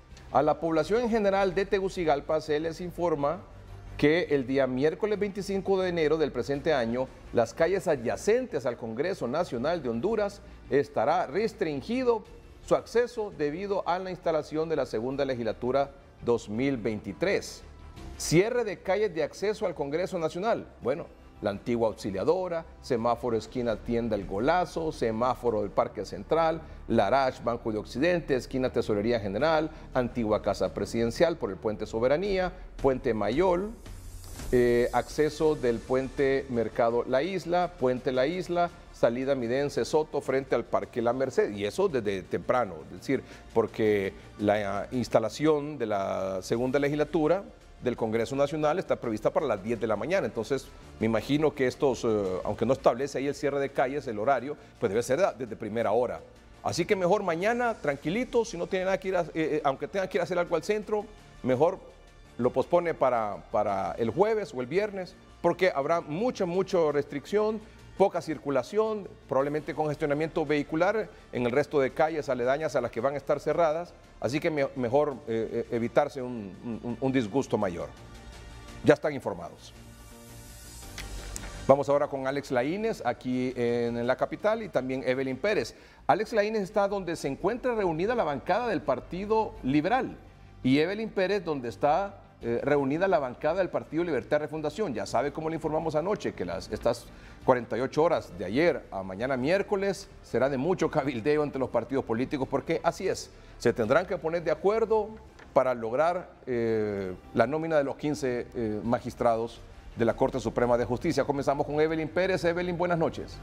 A la población en general de Tegucigalpa se les informa que el día miércoles veinticinco de enero del presente año, las calles adyacentes al Congreso Nacional de Honduras estará restringido su acceso debido a la instalación de la segunda legislatura dos mil veintitrés. Cierre de calles de acceso al Congreso Nacional. Bueno, la antigua Auxiliadora, semáforo esquina Tienda El Golazo, semáforo del Parque Central, Larache, Banco de Occidente, esquina Tesorería General, antigua Casa Presidencial por el Puente Soberanía, Puente Mayol, eh, acceso del Puente Mercado La Isla, Puente La Isla, salida Midense Soto frente al Parque La Merced, y eso desde temprano, es decir, porque la instalación de la segunda legislatura del Congreso Nacional está prevista para las diez de la mañana, entonces me imagino que estos, eh, aunque no establece ahí el cierre de calles, el horario, pues debe ser desde primera hora. Así que mejor mañana, tranquilito, si no tiene nada que ir, a, eh, aunque tenga que ir a hacer algo al centro, mejor lo pospone para, para el jueves o el viernes, porque habrá mucha, mucha restricción, poca circulación, probablemente congestionamiento vehicular en el resto de calles aledañas a las que van a estar cerradas, así que me, mejor eh, evitarse un, un, un disgusto mayor. Ya están informados. Vamos ahora con Alex Laínez, aquí en, en la capital, y también Evelyn Pérez. Alex Laínez está donde se encuentra reunida la bancada del Partido Liberal, y Evelyn Pérez donde está eh, reunida la bancada del Partido Libertad y Refundación. Ya sabe cómo le informamos anoche, que las, estas cuarenta y ocho horas de ayer a mañana miércoles será de mucho cabildeo entre los partidos políticos, porque así es, se tendrán que poner de acuerdo para lograr eh, la nómina de los quince eh, magistrados de la Corte Suprema de Justicia. Comenzamos con Evelyn Pérez. Evelyn, buenas noches.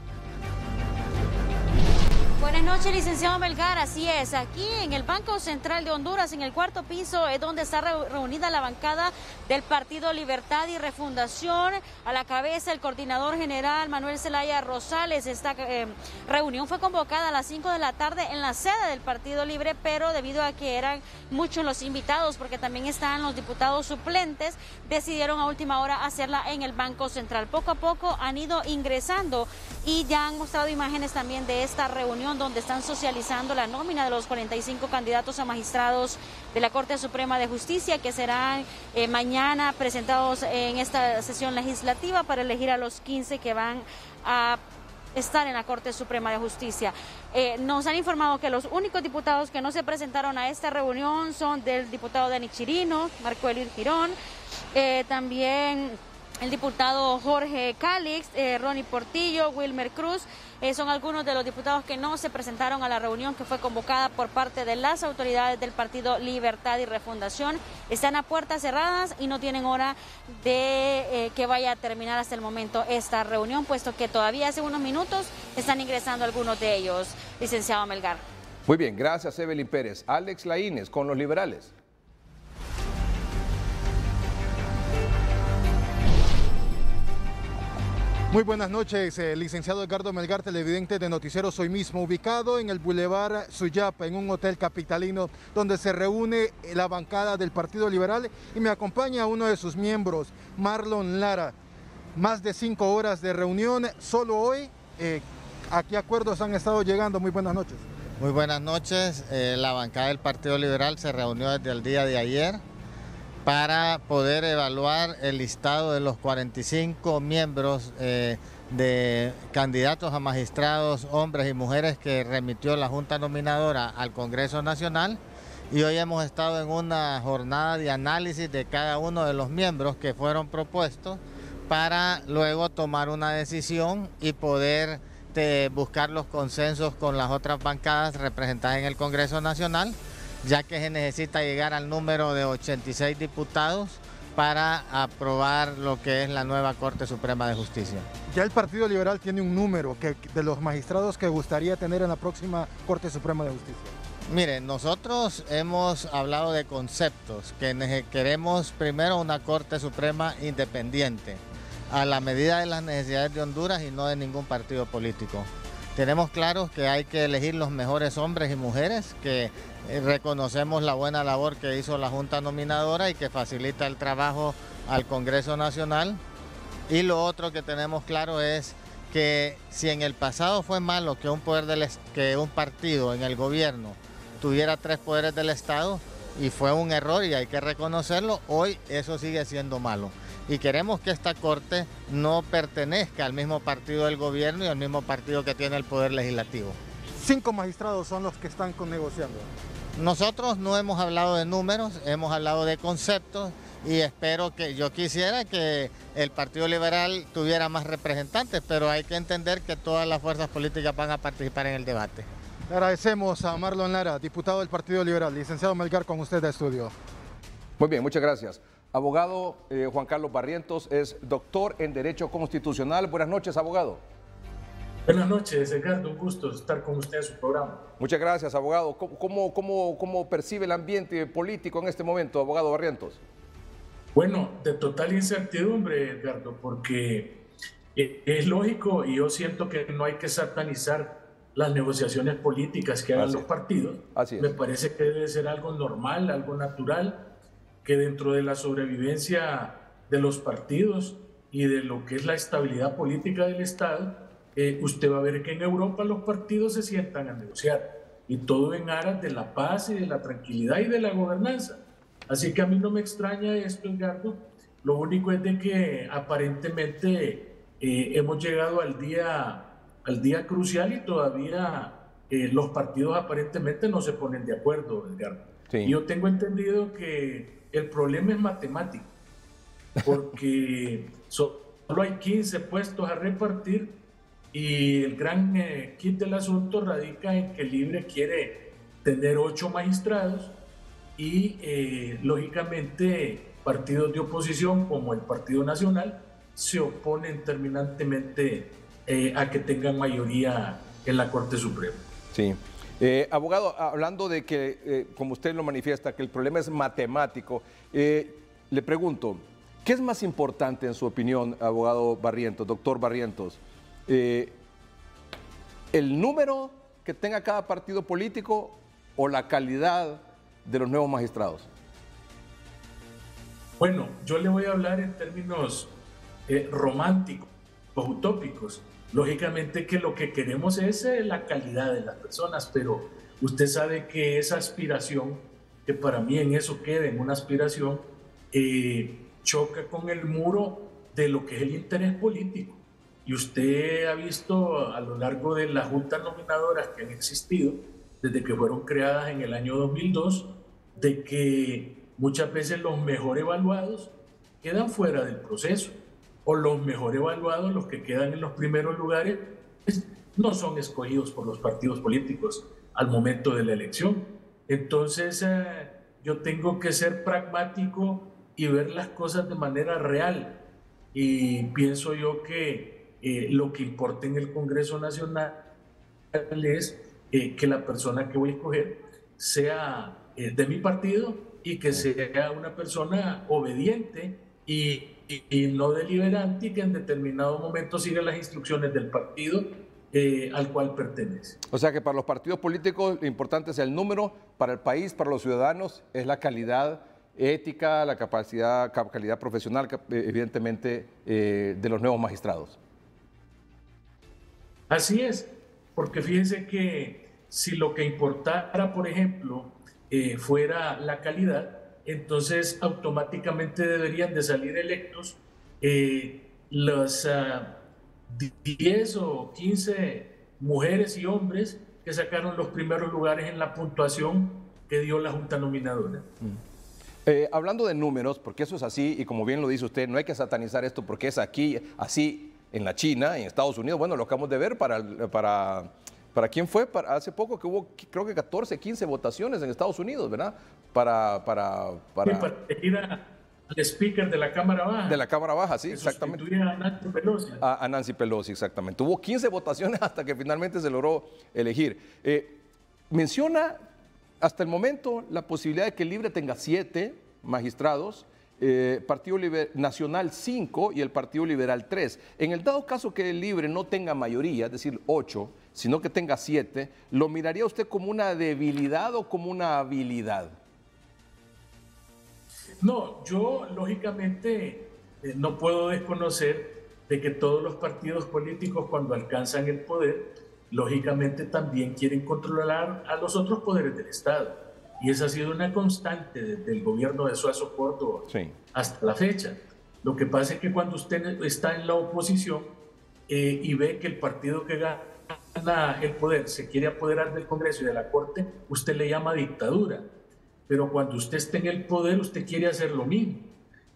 Buenas noches, licenciado Melgar. Así es, aquí en el Banco Central de Honduras, en el cuarto piso, es donde está reunida la bancada del Partido Libertad y Refundación. A la cabeza, el coordinador general Manuel Zelaya Rosales. Esta eh, reunión fue convocada a las cinco de la tarde en la sede del Partido Libre, pero debido a que eran muchos los invitados, porque también estaban los diputados suplentes, decidieron a última hora hacerla en el Banco Central. Poco a poco han ido ingresando y ya han mostrado imágenes también de esta reunión, donde están socializando la nómina de los cuarenta y cinco candidatos a magistrados de la Corte Suprema de Justicia, que serán eh, mañana presentados en esta sesión legislativa para elegir a los quince que van a estar en la Corte Suprema de Justicia. Eh, nos han informado que los únicos diputados que no se presentaron a esta reunión son del diputado Denis Chirino, Marco Elir Girón, eh, también el diputado Jorge Calix, eh, Ronnie Portillo, Wilmer Cruz. Eh, son algunos de los diputados que no se presentaron a la reunión que fue convocada por parte de las autoridades del Partido Libertad y Refundación. Están a puertas cerradas y no tienen hora de eh, que vaya a terminar hasta el momento esta reunión, puesto que todavía hace unos minutos están ingresando algunos de ellos, licenciado Melgar. Muy bien, gracias Evelyn Pérez. Alex Laínez con los liberales. Muy buenas noches, eh, licenciado Edgardo Melgar, televidente de Noticiero Soy Mismo, ubicado en el Boulevard Suyapa, en un hotel capitalino, donde se reúne la bancada del Partido Liberal, y me acompaña uno de sus miembros, Marlon Lara. Más de cinco horas de reunión, solo hoy, eh, ¿a qué acuerdos han estado llegando? Muy buenas noches. Muy buenas noches, eh, la bancada del Partido Liberal se reunió desde el día de ayer para poder evaluar el listado de los cuarenta y cinco miembros eh, de candidatos a magistrados, hombres y mujeres, que remitió la Junta Nominadora al Congreso Nacional, y hoy hemos estado en una jornada de análisis de cada uno de los miembros que fueron propuestos para luego tomar una decisión y poder de, buscar los consensos con las otras bancadas representadas en el Congreso Nacional, ya que se necesita llegar al número de ochenta y seis diputados para aprobar lo que es la nueva Corte Suprema de Justicia. Ya el Partido Liberal tiene un número que, de los magistrados que gustaría tener en la próxima Corte Suprema de Justicia. Mire, nosotros hemos hablado de conceptos, que queremos primero una Corte Suprema independiente, a la medida de las necesidades de Honduras y no de ningún partido político. Tenemos claro que hay que elegir los mejores hombres y mujeres, que reconocemos la buena labor que hizo la Junta Nominadora y que facilita el trabajo al Congreso Nacional. Y lo otro que tenemos claro es que si en el pasado fue malo que un, poder del, que un partido en el gobierno tuviera tres poderes del Estado, y fue un error y hay que reconocerlo, hoy eso sigue siendo malo. Y queremos que esta Corte no pertenezca al mismo partido del gobierno y al mismo partido que tiene el poder legislativo. Cinco magistrados son los que están negociando. Nosotros no hemos hablado de números, hemos hablado de conceptos, y espero que, yo quisiera que el Partido Liberal tuviera más representantes, pero hay que entender que todas las fuerzas políticas van a participar en el debate. Le agradecemos a Marlon Lara, diputado del Partido Liberal. Licenciado Melgar, con usted de estudio. Muy bien, muchas gracias. Abogado eh, Juan Carlos Barrientos es doctor en Derecho Constitucional. Buenas noches, abogado. Buenas noches, Edgardo. Un gusto estar con usted en su programa. Muchas gracias, abogado. ¿Cómo, cómo, cómo, cómo percibe el ambiente político en este momento, abogado Barrientos? Bueno, de total incertidumbre, Edgardo, porque es lógico y yo siento que no hay que satanizar las negociaciones políticas que hagan Así los partidos. Así es. Me parece que debe ser algo normal, algo natural, que dentro de la sobrevivencia de los partidos y de lo que es la estabilidad política del Estado, eh, usted va a ver que en Europa los partidos se sientan a negociar y todo en aras de la paz y de la tranquilidad y de la gobernanza. Así que a mí no me extraña esto, Edgardo. Lo único es de que aparentemente eh, hemos llegado al día, al día crucial y todavía eh, los partidos aparentemente no se ponen de acuerdo, Edgardo. Sí. Y yo tengo entendido que el problema es matemático, porque solo hay quince puestos a repartir y el gran eh, kit del asunto radica en que Libre quiere tener ocho magistrados y eh, lógicamente partidos de oposición como el Partido Nacional se oponen terminantemente eh, a que tengan mayoría en la Corte Suprema. Sí. Eh, abogado, hablando de que, eh, como usted lo manifiesta, que el problema es matemático, eh, le pregunto, ¿qué es más importante en su opinión, abogado Barrientos, doctor Barrientos? Eh, ¿El número que tenga cada partido político o la calidad de los nuevos magistrados? Bueno, yo le voy a hablar en términos eh, románticos, utópicos. Lógicamente que lo que queremos es eh, la calidad de las personas, pero usted sabe que esa aspiración, que para mí en eso queda en una aspiración, eh, choca con el muro de lo que es el interés político. Y usted ha visto a lo largo de las juntas nominadoras que han existido, desde que fueron creadas en el año dos mil dos, de que muchas veces los mejor evaluados quedan fuera del proceso. O los mejor evaluados, los que quedan en los primeros lugares, no son escogidos por los partidos políticos al momento de la elección. Entonces, eh, yo tengo que ser pragmático y ver las cosas de manera real. Y pienso yo que eh, lo que importa en el Congreso Nacional es eh, que la persona que voy a escoger sea eh, de mi partido y que sea una persona obediente y Y, y no deliberante y que en determinado momento siga las instrucciones del partido eh, al cual pertenece. O sea que para los partidos políticos lo importante es el número, para el país, para los ciudadanos, es la calidad ética, la capacidad, calidad profesional, evidentemente, eh, de los nuevos magistrados. Así es, porque fíjense que si lo que importara, por ejemplo, eh, fuera la calidad, entonces automáticamente deberían de salir electos eh, las uh, diez o quince mujeres y hombres que sacaron los primeros lugares en la puntuación que dio la Junta Nominadora. Eh, hablando de números, porque eso es así, y como bien lo dice usted, no hay que satanizar esto porque es aquí, así en la China, en Estados Unidos. Bueno, lo acabamos de ver para... para ¿Para quién fue? Para, hace poco que hubo, creo que catorce, quince votaciones en Estados Unidos, ¿verdad? Para... para, para... Sí, para elegir al speaker de la Cámara Baja. De la Cámara Baja, sí, exactamente. A Nancy Pelosi. A, a Nancy Pelosi, exactamente. Hubo quince votaciones hasta que finalmente se logró elegir. Eh, menciona hasta el momento la posibilidad de que el Libre tenga siete magistrados, eh, Partido Liber Nacional cinco y el Partido Liberal tres. En el dado caso que el Libre no tenga mayoría, es decir, ocho, sino que tenga siete, ¿lo miraría usted como una debilidad o como una habilidad? No, yo lógicamente eh, no puedo desconocer de que todos los partidos políticos cuando alcanzan el poder, lógicamente también quieren controlar a los otros poderes del Estado. Y esa ha sido una constante desde el gobierno de Suazo Córdoba sí. hasta la fecha. Lo que pasa es que cuando usted está en la oposición eh, y ve que el partido que gana el poder se quiere apoderar del Congreso y de la Corte, usted le llama dictadura. Pero cuando usted esté en el poder, usted quiere hacer lo mismo.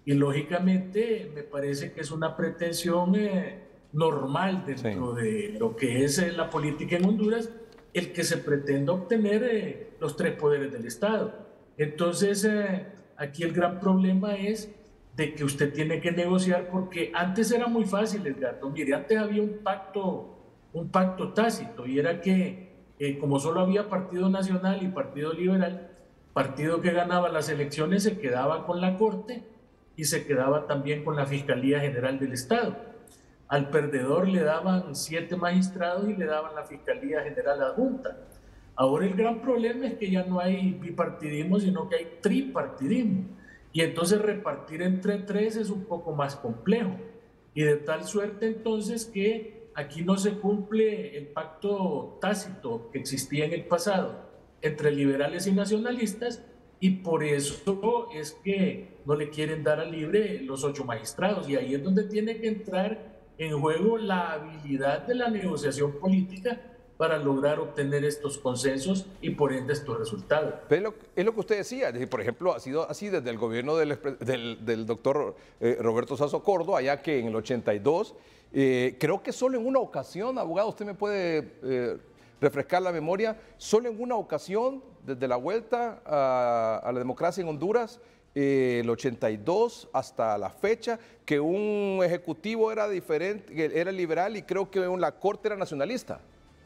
Y lógicamente me parece que es una pretensión eh, normal dentro sí. de lo que es eh, la política en Honduras, el que se pretenda obtener eh, los tres poderes del Estado. Entonces, eh, aquí el gran problema es de que usted tiene que negociar, porque antes era muy fácil, Edgardo. Mire, antes había un pacto, un pacto tácito, y era que eh, como solo había Partido Nacional y Partido Liberal, partido que ganaba las elecciones se quedaba con la Corte y se quedaba también con la Fiscalía General del Estado. Al perdedor le daban siete magistrados y le daban la Fiscalía General Adjunta. Ahora el gran problema es que ya no hay bipartidismo, sino que hay tripartidismo. Y entonces repartir entre tres es un poco más complejo. Y de tal suerte entonces que aquí no se cumple el pacto tácito que existía en el pasado entre liberales y nacionalistas, y por eso es que no le quieren dar a Libre los ocho magistrados. Y ahí es donde tiene que entrar en juego la habilidad de la negociación política para lograr obtener estos consensos y por ende estos resultados. Pero es, lo, es lo que usted decía, es decir, por ejemplo, ha sido así desde el gobierno del, del, del doctor eh, Roberto Sasso Cordo, allá que en el ochenta y dos, eh, creo que solo en una ocasión, abogado, usted me puede eh, refrescar la memoria, solo en una ocasión, desde la vuelta a, a la democracia en Honduras, eh, el ochenta y dos hasta la fecha, que un ejecutivo era diferente, era liberal, y creo que la corte era nacionalista.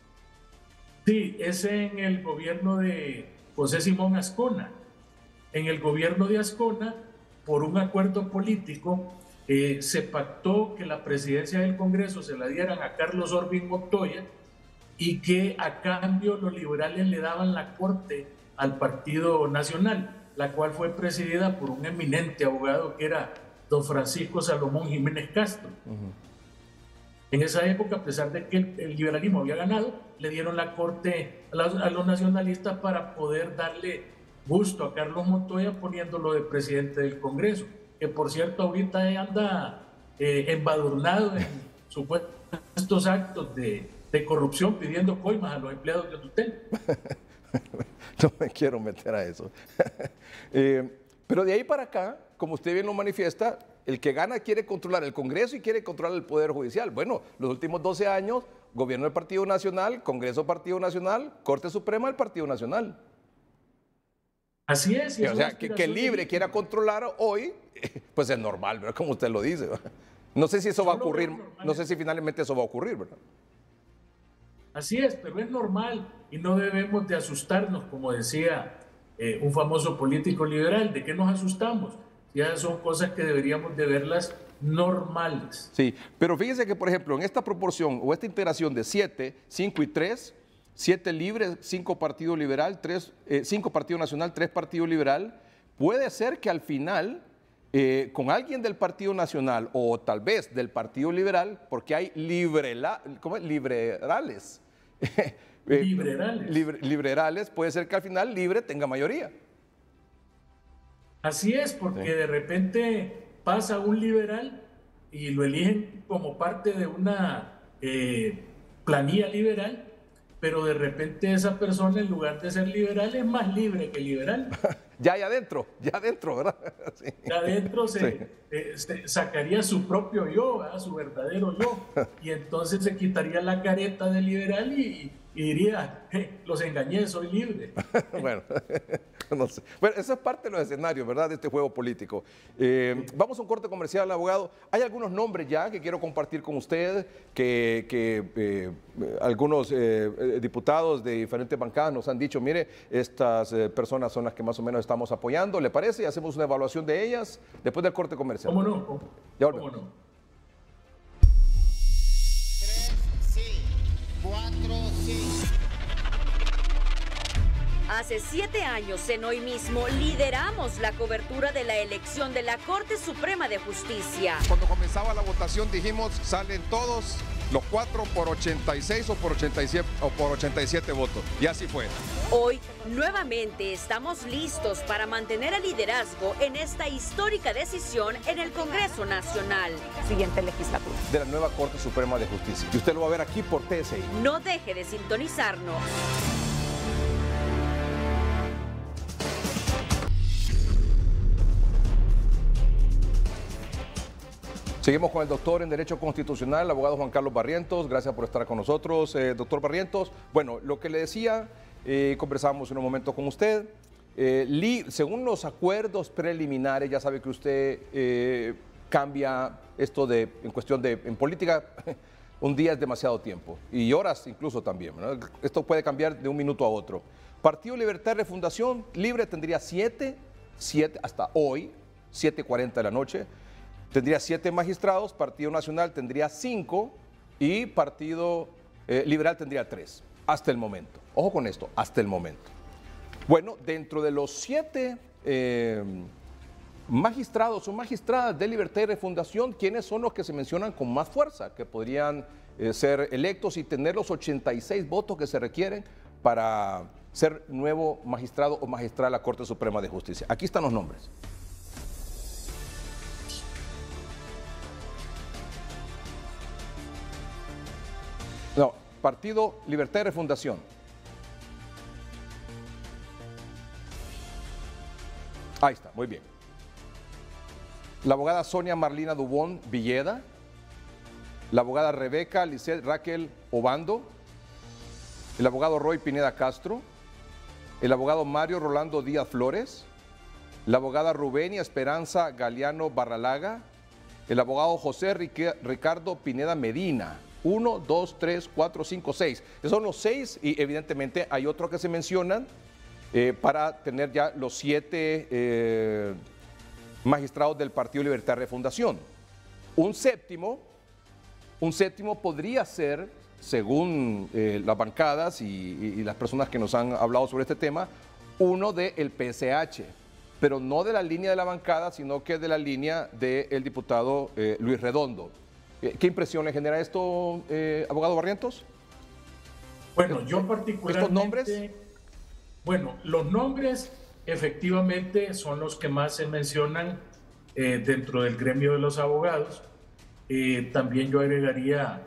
Sí, es en el gobierno de José Simón Azcona. En el gobierno de Azcona, por un acuerdo político, eh, se pactó que la presidencia del Congreso se la dieran a Carlos Orbín Montoya y que a cambio los liberales le daban la corte al Partido Nacional, la cual fue presidida por un eminente abogado que era don Francisco Salomón Jiménez Castro. Uh-huh. En esa época, a pesar de que el, el liberalismo había ganado, le dieron la corte a, la, a los nacionalistas para poder darle gusto a Carlos Montoya poniéndolo de presidente del Congreso, que por cierto ahorita anda eh, embadurnado en supuestos actos de, de corrupción pidiendo coimas a los empleados de tutela. No me quiero meter a eso. eh, pero de ahí para acá, como usted bien lo manifiesta, el que gana quiere controlar el Congreso y quiere controlar el Poder Judicial. Bueno, los últimos doce años, gobierno del Partido Nacional, Congreso Partido Nacional, Corte Suprema del Partido Nacional. Así es. O sea, que, que Libre quiera controlar hoy, pues es normal, ¿verdad? Como usted lo dice, ¿verdad? No sé si eso va a ocurrir, no sé si finalmente eso va a ocurrir, ¿verdad? Así es, pero es normal y no debemos de asustarnos, como decía eh, un famoso político liberal. ¿De qué nos asustamos? Ya son cosas que deberíamos de verlas normales. Sí, pero fíjense que, por ejemplo, en esta proporción o esta integración de siete, cinco y tres, siete Libre, cinco Partido Liberal, tres, eh, cinco Partido Nacional, tres Partido Liberal, puede ser que al final, eh, con alguien del Partido Nacional o tal vez del Partido Liberal, porque hay librela, ¿cómo es? liberales, eh, liberales. Libre, liberales, puede ser que al final Libre tenga mayoría. Así es, porque sí. de repente pasa un liberal y lo eligen como parte de una eh, planilla liberal, pero de repente esa persona, en lugar de ser liberal, es más libre que liberal. Ya hay adentro, ya adentro, ¿verdad? Sí. Ya adentro se, Sí. eh, se sacaría su propio yo, ¿verdad? Su verdadero yo, y entonces se quitaría la careta de liberal y, y diría, eh, los engañé, soy libre. Bueno, no sé. Bueno, eso es parte de los escenarios, ¿verdad?, de este juego político. Eh, vamos a un corte comercial, abogado. Hay algunos nombres ya que quiero compartir con usted, que, que eh, algunos eh, diputados de diferentes bancadas nos han dicho, mire, estas eh, personas son las que más o menos estamos apoyando, ¿le parece? Y hacemos una evaluación de ellas después del corte comercial. ¿Cómo no? Ya ¿Cómo no? Tres, sí. Cuatro, sí. Hace siete años, en Hoy Mismo, lideramos la cobertura de la elección de la Corte Suprema de Justicia. Cuando comenzaba la votación dijimos, salen todos los cuatro por ochenta y seis o por ochenta y siete, o por ochenta y siete votos. Y así fue. Hoy, nuevamente, estamos listos para mantener el liderazgo en esta histórica decisión en el Congreso Nacional. Siguiente legislatura. De la nueva Corte Suprema de Justicia. Y usted lo va a ver aquí por T S I. No deje de sintonizarnos. Seguimos con el doctor en Derecho Constitucional, el abogado Juan Carlos Barrientos. Gracias por estar con nosotros, eh, doctor Barrientos. Bueno, lo que le decía, eh, conversábamos en un momento con usted. Eh, según los acuerdos preliminares, ya sabe que usted eh, cambia esto de, en cuestión de, en política, un día es demasiado tiempo, y horas incluso también, ¿no? Esto puede cambiar de un minuto a otro. Partido Libertad y Refundación Libre tendría siete, siete hasta hoy, siete cuarenta de la noche, tendría siete magistrados, Partido Nacional tendría cinco y Partido eh, Liberal tendría tres, hasta el momento. Ojo con esto, hasta el momento. Bueno, dentro de los siete eh, magistrados o magistradas de Libertad y Refundación, ¿quiénes son los que se mencionan con más fuerza, que podrían eh, ser electos y tener los ochenta y seis votos que se requieren para ser nuevo magistrado o magistrada de la Corte Suprema de Justicia? Aquí están los nombres. No, Partido Libertad y Refundación. Ahí está, muy bien. La abogada Sonia Marlina Dubón Villeda, la abogada Rebeca Lisset Raquel Obando, el abogado Roy Pineda Castro, el abogado Mario Rolando Díaz Flores, la abogada Rubenia Esperanza Galeano Barralaga, el abogado José Ricardo Pineda Medina. Uno, dos, tres, cuatro, cinco, seis. Esos son los seis y evidentemente hay otros que se mencionan eh, para tener ya los siete eh, magistrados del Partido Libertad y Refundación. Un séptimo, un séptimo podría ser, según eh, las bancadas y, y, y las personas que nos han hablado sobre este tema, uno del P S H, pero no de la línea de la bancada, sino que de la línea del diputado eh, Luis Redondo. ¿Qué impresión le genera esto, eh, abogado Barrientos? Bueno, yo particularmente... ¿Estos nombres? Bueno, los nombres efectivamente son los que más se mencionan eh, dentro del gremio de los abogados. Eh, también yo agregaría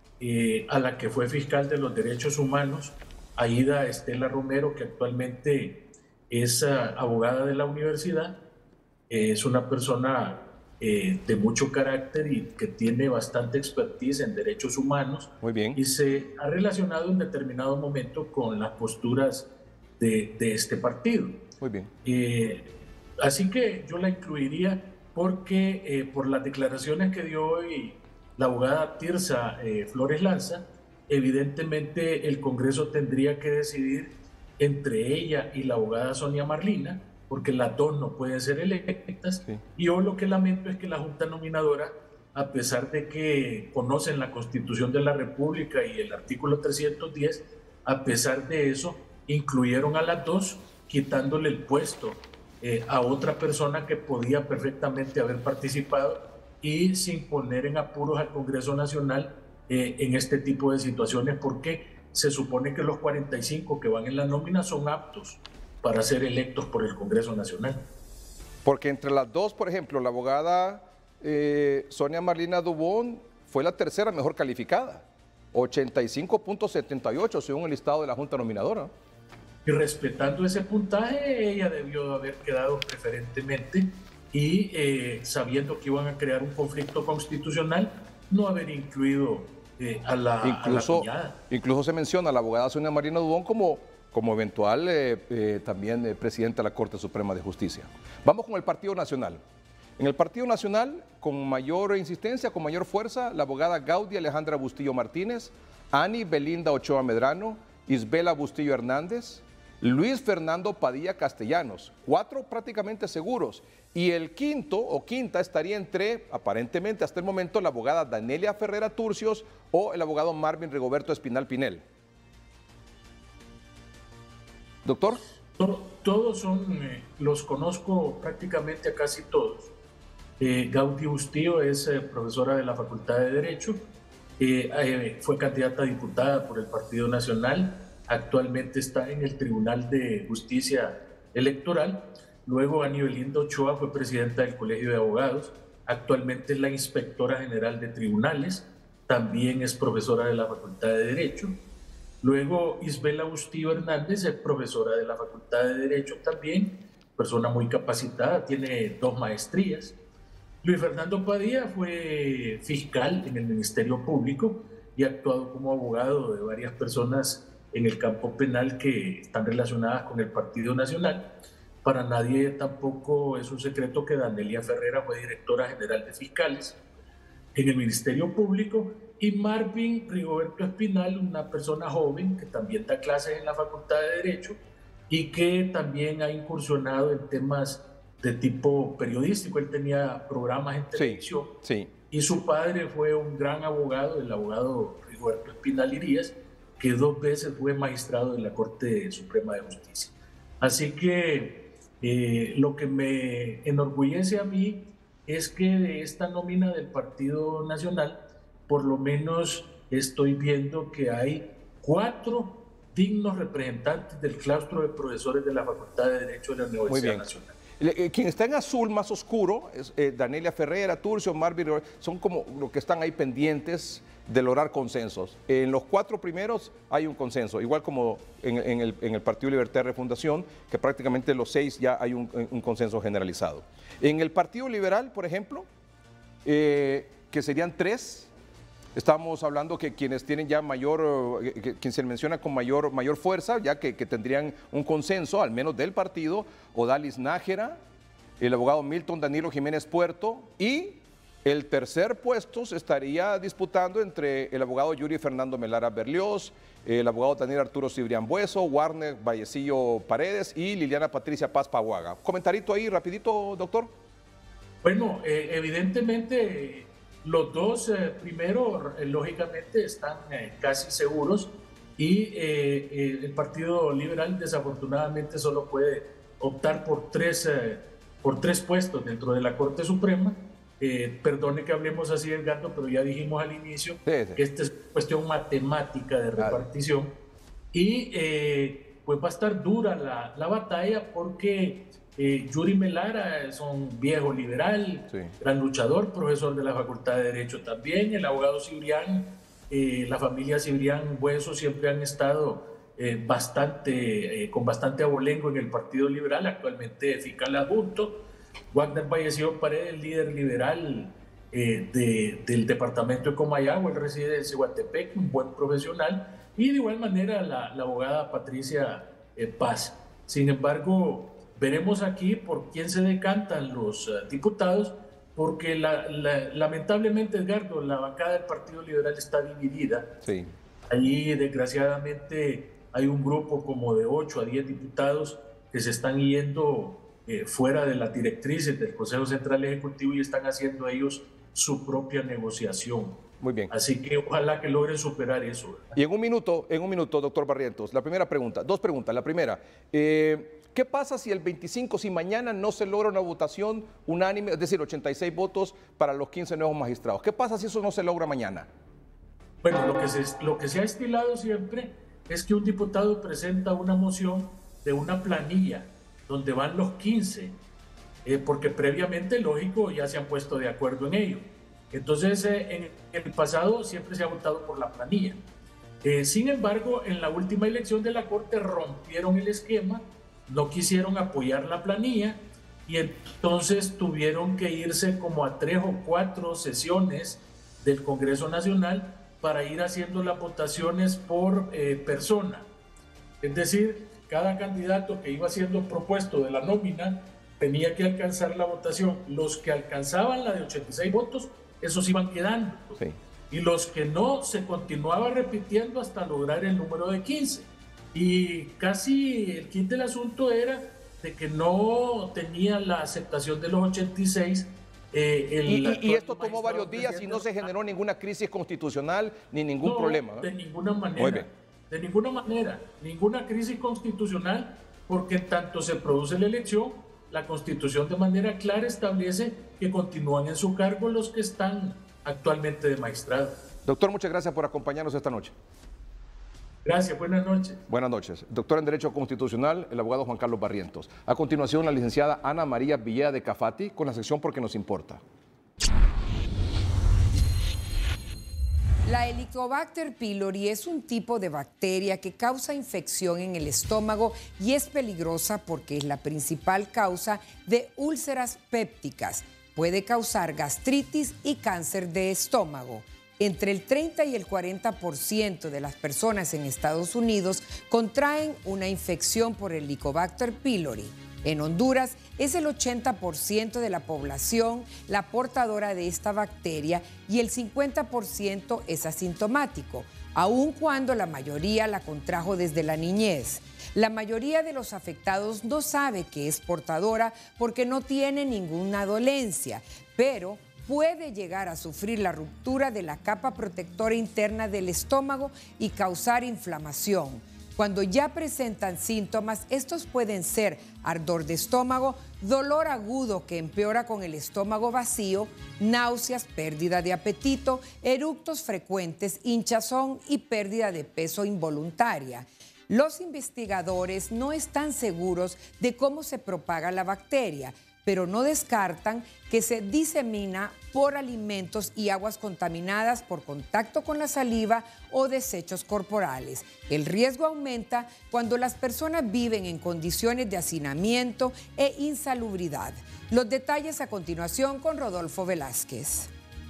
eh, a la que fue fiscal de los derechos humanos, Aida Estela Romero, que actualmente es uh, abogada de la universidad. Eh, es una persona... Eh, de mucho carácter y que tiene bastante expertise en derechos humanos. Muy bien. Y se ha relacionado en determinado momento con las posturas de, de este partido. Muy bien. Eh, así que yo la incluiría porque eh, por las declaraciones que dio hoy la abogada Tirsa eh, Flores Lanza, evidentemente el Congreso tendría que decidir entre ella y la abogada Sonia Marlina, porque las dos no pueden ser electas. Sí. Y yo lo que lamento es que la Junta Nominadora, a pesar de que conocen la Constitución de la República y el artículo trescientos diez, a pesar de eso, incluyeron a las dos, quitándole el puesto eh, a otra persona que podía perfectamente haber participado y sin poner en apuros al Congreso Nacional eh, en este tipo de situaciones, porque se supone que los cuarenta y cinco que van en la nómina son aptos para ser electos por el Congreso Nacional. Porque entre las dos, por ejemplo, la abogada eh, Sonia Marlina Dubón fue la tercera mejor calificada, ochenta y cinco punto setenta y ocho según el listado de la Junta Nominadora. Y respetando ese puntaje, ella debió haber quedado preferentemente y eh, sabiendo que iban a crear un conflicto constitucional, no haber incluido eh, a, la, incluso, a la cuñada. Incluso se menciona a la abogada Sonia Marlina Dubón como... como eventual eh, eh, también eh, presidente de la Corte Suprema de Justicia. Vamos con el Partido Nacional. En el Partido Nacional, con mayor insistencia, con mayor fuerza, la abogada Gaudia Alejandra Bustillo Martínez, Ani Belinda Ochoa Medrano, Isbela Bustillo Hernández, Luis Fernando Padilla Castellanos, cuatro prácticamente seguros. Y el quinto o quinta estaría entre, aparentemente hasta el momento, la abogada Danelia Ferrera Turcios o el abogado Marvin Rigoberto Espinal Pinel. Doctor. Todos son, eh, los conozco prácticamente a casi todos. Eh, Gaudia Bustillo es eh, profesora de la Facultad de Derecho, eh, eh, fue candidata a diputada por el Partido Nacional, actualmente está en el Tribunal de Justicia Electoral. Luego Ani Belinda Ochoa fue presidenta del Colegio de Abogados, actualmente es la inspectora general de tribunales, también es profesora de la Facultad de Derecho. Luego Isbela Bustillo Hernández es profesora de la Facultad de Derecho también, persona muy capacitada, tiene dos maestrías. Luis Fernando Padilla fue fiscal en el Ministerio Público y ha actuado como abogado de varias personas en el campo penal que están relacionadas con el Partido Nacional. Para nadie tampoco es un secreto que Danelia Ferrera fue directora general de fiscales en el Ministerio Público, y Marvin Rigoberto Espinal, una persona joven que también da clases en la Facultad de Derecho y que también ha incursionado en temas de tipo periodístico. Él tenía programas en televisión, sí, sí. Y su padre fue un gran abogado, el abogado Rigoberto Espinal Irías, que dos veces fue magistrado de la Corte Suprema de Justicia. Así que eh, lo que me enorgullece a mí es que de esta nómina del Partido Nacional, por lo menos estoy viendo que hay cuatro dignos representantes del claustro de profesores de la Facultad de Derecho de la Universidad Nacional. Quien está en azul más oscuro es eh, Danelia Ferrera, Turcio, Marvin, son como los que están ahí pendientes de lograr consensos. En los cuatro primeros hay un consenso, igual como en, en, el, en el Partido Libertad de Refundación, que prácticamente los seis ya hay un, un consenso generalizado. En el Partido Liberal, por ejemplo, eh, que serían tres, estamos hablando que quienes tienen ya mayor, que, quien se menciona con mayor, mayor fuerza, ya que, que tendrían un consenso, al menos del partido, Odalis Nájera, el abogado Milton Danilo Jiménez Puerto, y el tercer puesto se estaría disputando entre el abogado Yuri Fernando Melara Berlioz, el abogado Daniel Arturo Cibrián Bueso, Warner Vallecillo Paredes y Liliana Patricia Paz Paguaga. Comentarito ahí rapidito, doctor. Bueno, eh, evidentemente los dos eh, primero, eh, lógicamente, están eh, casi seguros y eh, eh, el Partido Liberal desafortunadamente solo puede optar por tres, eh, por tres puestos dentro de la Corte Suprema. Eh, perdone que hablemos así, Edgardo, pero ya dijimos al inicio sí, sí. que esta es cuestión matemática de repartición. Claro. Y eh, pues va a estar dura la, la batalla porque Eh, Yuri Melara es un viejo liberal, sí. gran luchador, profesor de la Facultad de Derecho también. El abogado Cibrián, eh, la familia Cibrián Bueso siempre han estado eh, bastante, eh, con bastante abolengo en el Partido Liberal, actualmente fiscal adjunto. Wagner Vallecillo Paredes, líder liberal eh, de, del departamento de Comayagua, él reside en Ciguatepec, un buen profesional. Y de igual manera la, la abogada Patricia eh, Paz. Sin embargo, veremos aquí por quién se decantan los uh, diputados, porque la, la, lamentablemente, Edgardo, la bancada del Partido Liberal está dividida. Sí. Allí, desgraciadamente, hay un grupo como de ocho a diez diputados que se están yendo eh, fuera de las directrices del Consejo Central Ejecutivo y están haciendo ellos su propia negociación. Muy bien. Así que ojalá que logren superar eso, ¿verdad? Y en un minuto, en un minuto, doctor Barrientos, la primera pregunta, dos preguntas. La primera, eh, ¿qué pasa si el veinticinco, si mañana no se logra una votación unánime, es decir, ochenta y seis votos para los quince nuevos magistrados? ¿Qué pasa si eso no se logra mañana? Bueno, lo que se, lo que se ha estilado siempre es que un diputado presenta una moción de una planilla donde van los quince, eh, porque previamente, lógico, ya se han puesto de acuerdo en ello. Entonces, eh, en el pasado siempre se ha votado por la planilla. Eh, sin embargo, en la última elección de la Corte rompieron el esquema, no quisieron apoyar la planilla y entonces tuvieron que irse como a tres o cuatro sesiones del Congreso Nacional para ir haciendo las votaciones por eh, persona. Es decir, cada candidato que iba siendo propuesto de la nómina tenía que alcanzar la votación. Los que alcanzaban la de ochenta y seis votos, esos iban quedando. Sí. Y los que no, se continuaba repitiendo hasta lograr el número de quince. Y casi el kit del asunto era de que no tenía la aceptación de los ochenta y seis. Eh, el y, y, y esto tomó varios días y no se generó ninguna crisis constitucional ni ningún no, problema, ¿no? De ninguna manera. De ninguna manera. Ninguna crisis constitucional, porque tanto se produce la elección, la Constitución de manera clara establece que continúan en su cargo los que están actualmente de magistrado. Doctor, muchas gracias por acompañarnos esta noche. Gracias, buenas noches. Buenas noches. Doctor en Derecho Constitucional, el abogado Juan Carlos Barrientos. A continuación, la licenciada Ana María Villeda de Cafati con la sección Porque nos importa. La Helicobacter pylori es un tipo de bacteria que causa infección en el estómago y es peligrosa porque es la principal causa de úlceras pépticas. puede causar gastritis y cáncer de estómago. Entre el treinta y el cuarenta por ciento de las personas en Estados Unidos contraen una infección por el Helicobacter pylori. En Honduras es el ochenta por ciento de la población la portadora de esta bacteria y el cincuenta por ciento es asintomático, aun cuando la mayoría la contrajo desde la niñez. La mayoría de los afectados no sabe que es portadora porque no tiene ninguna dolencia, pero puede llegar a sufrir la ruptura de la capa protectora interna del estómago y causar inflamación. Cuando ya presentan síntomas, estos pueden ser ardor de estómago, dolor agudo que empeora con el estómago vacío, náuseas, pérdida de apetito, eructos frecuentes, hinchazón y pérdida de peso involuntaria. Los investigadores no están seguros de cómo se propaga la bacteria, pero no descartan que se disemina por alimentos y aguas contaminadas por contacto con la saliva o desechos corporales. El riesgo aumenta cuando las personas viven en condiciones de hacinamiento e insalubridad. Los detalles a continuación con Rodolfo Velázquez.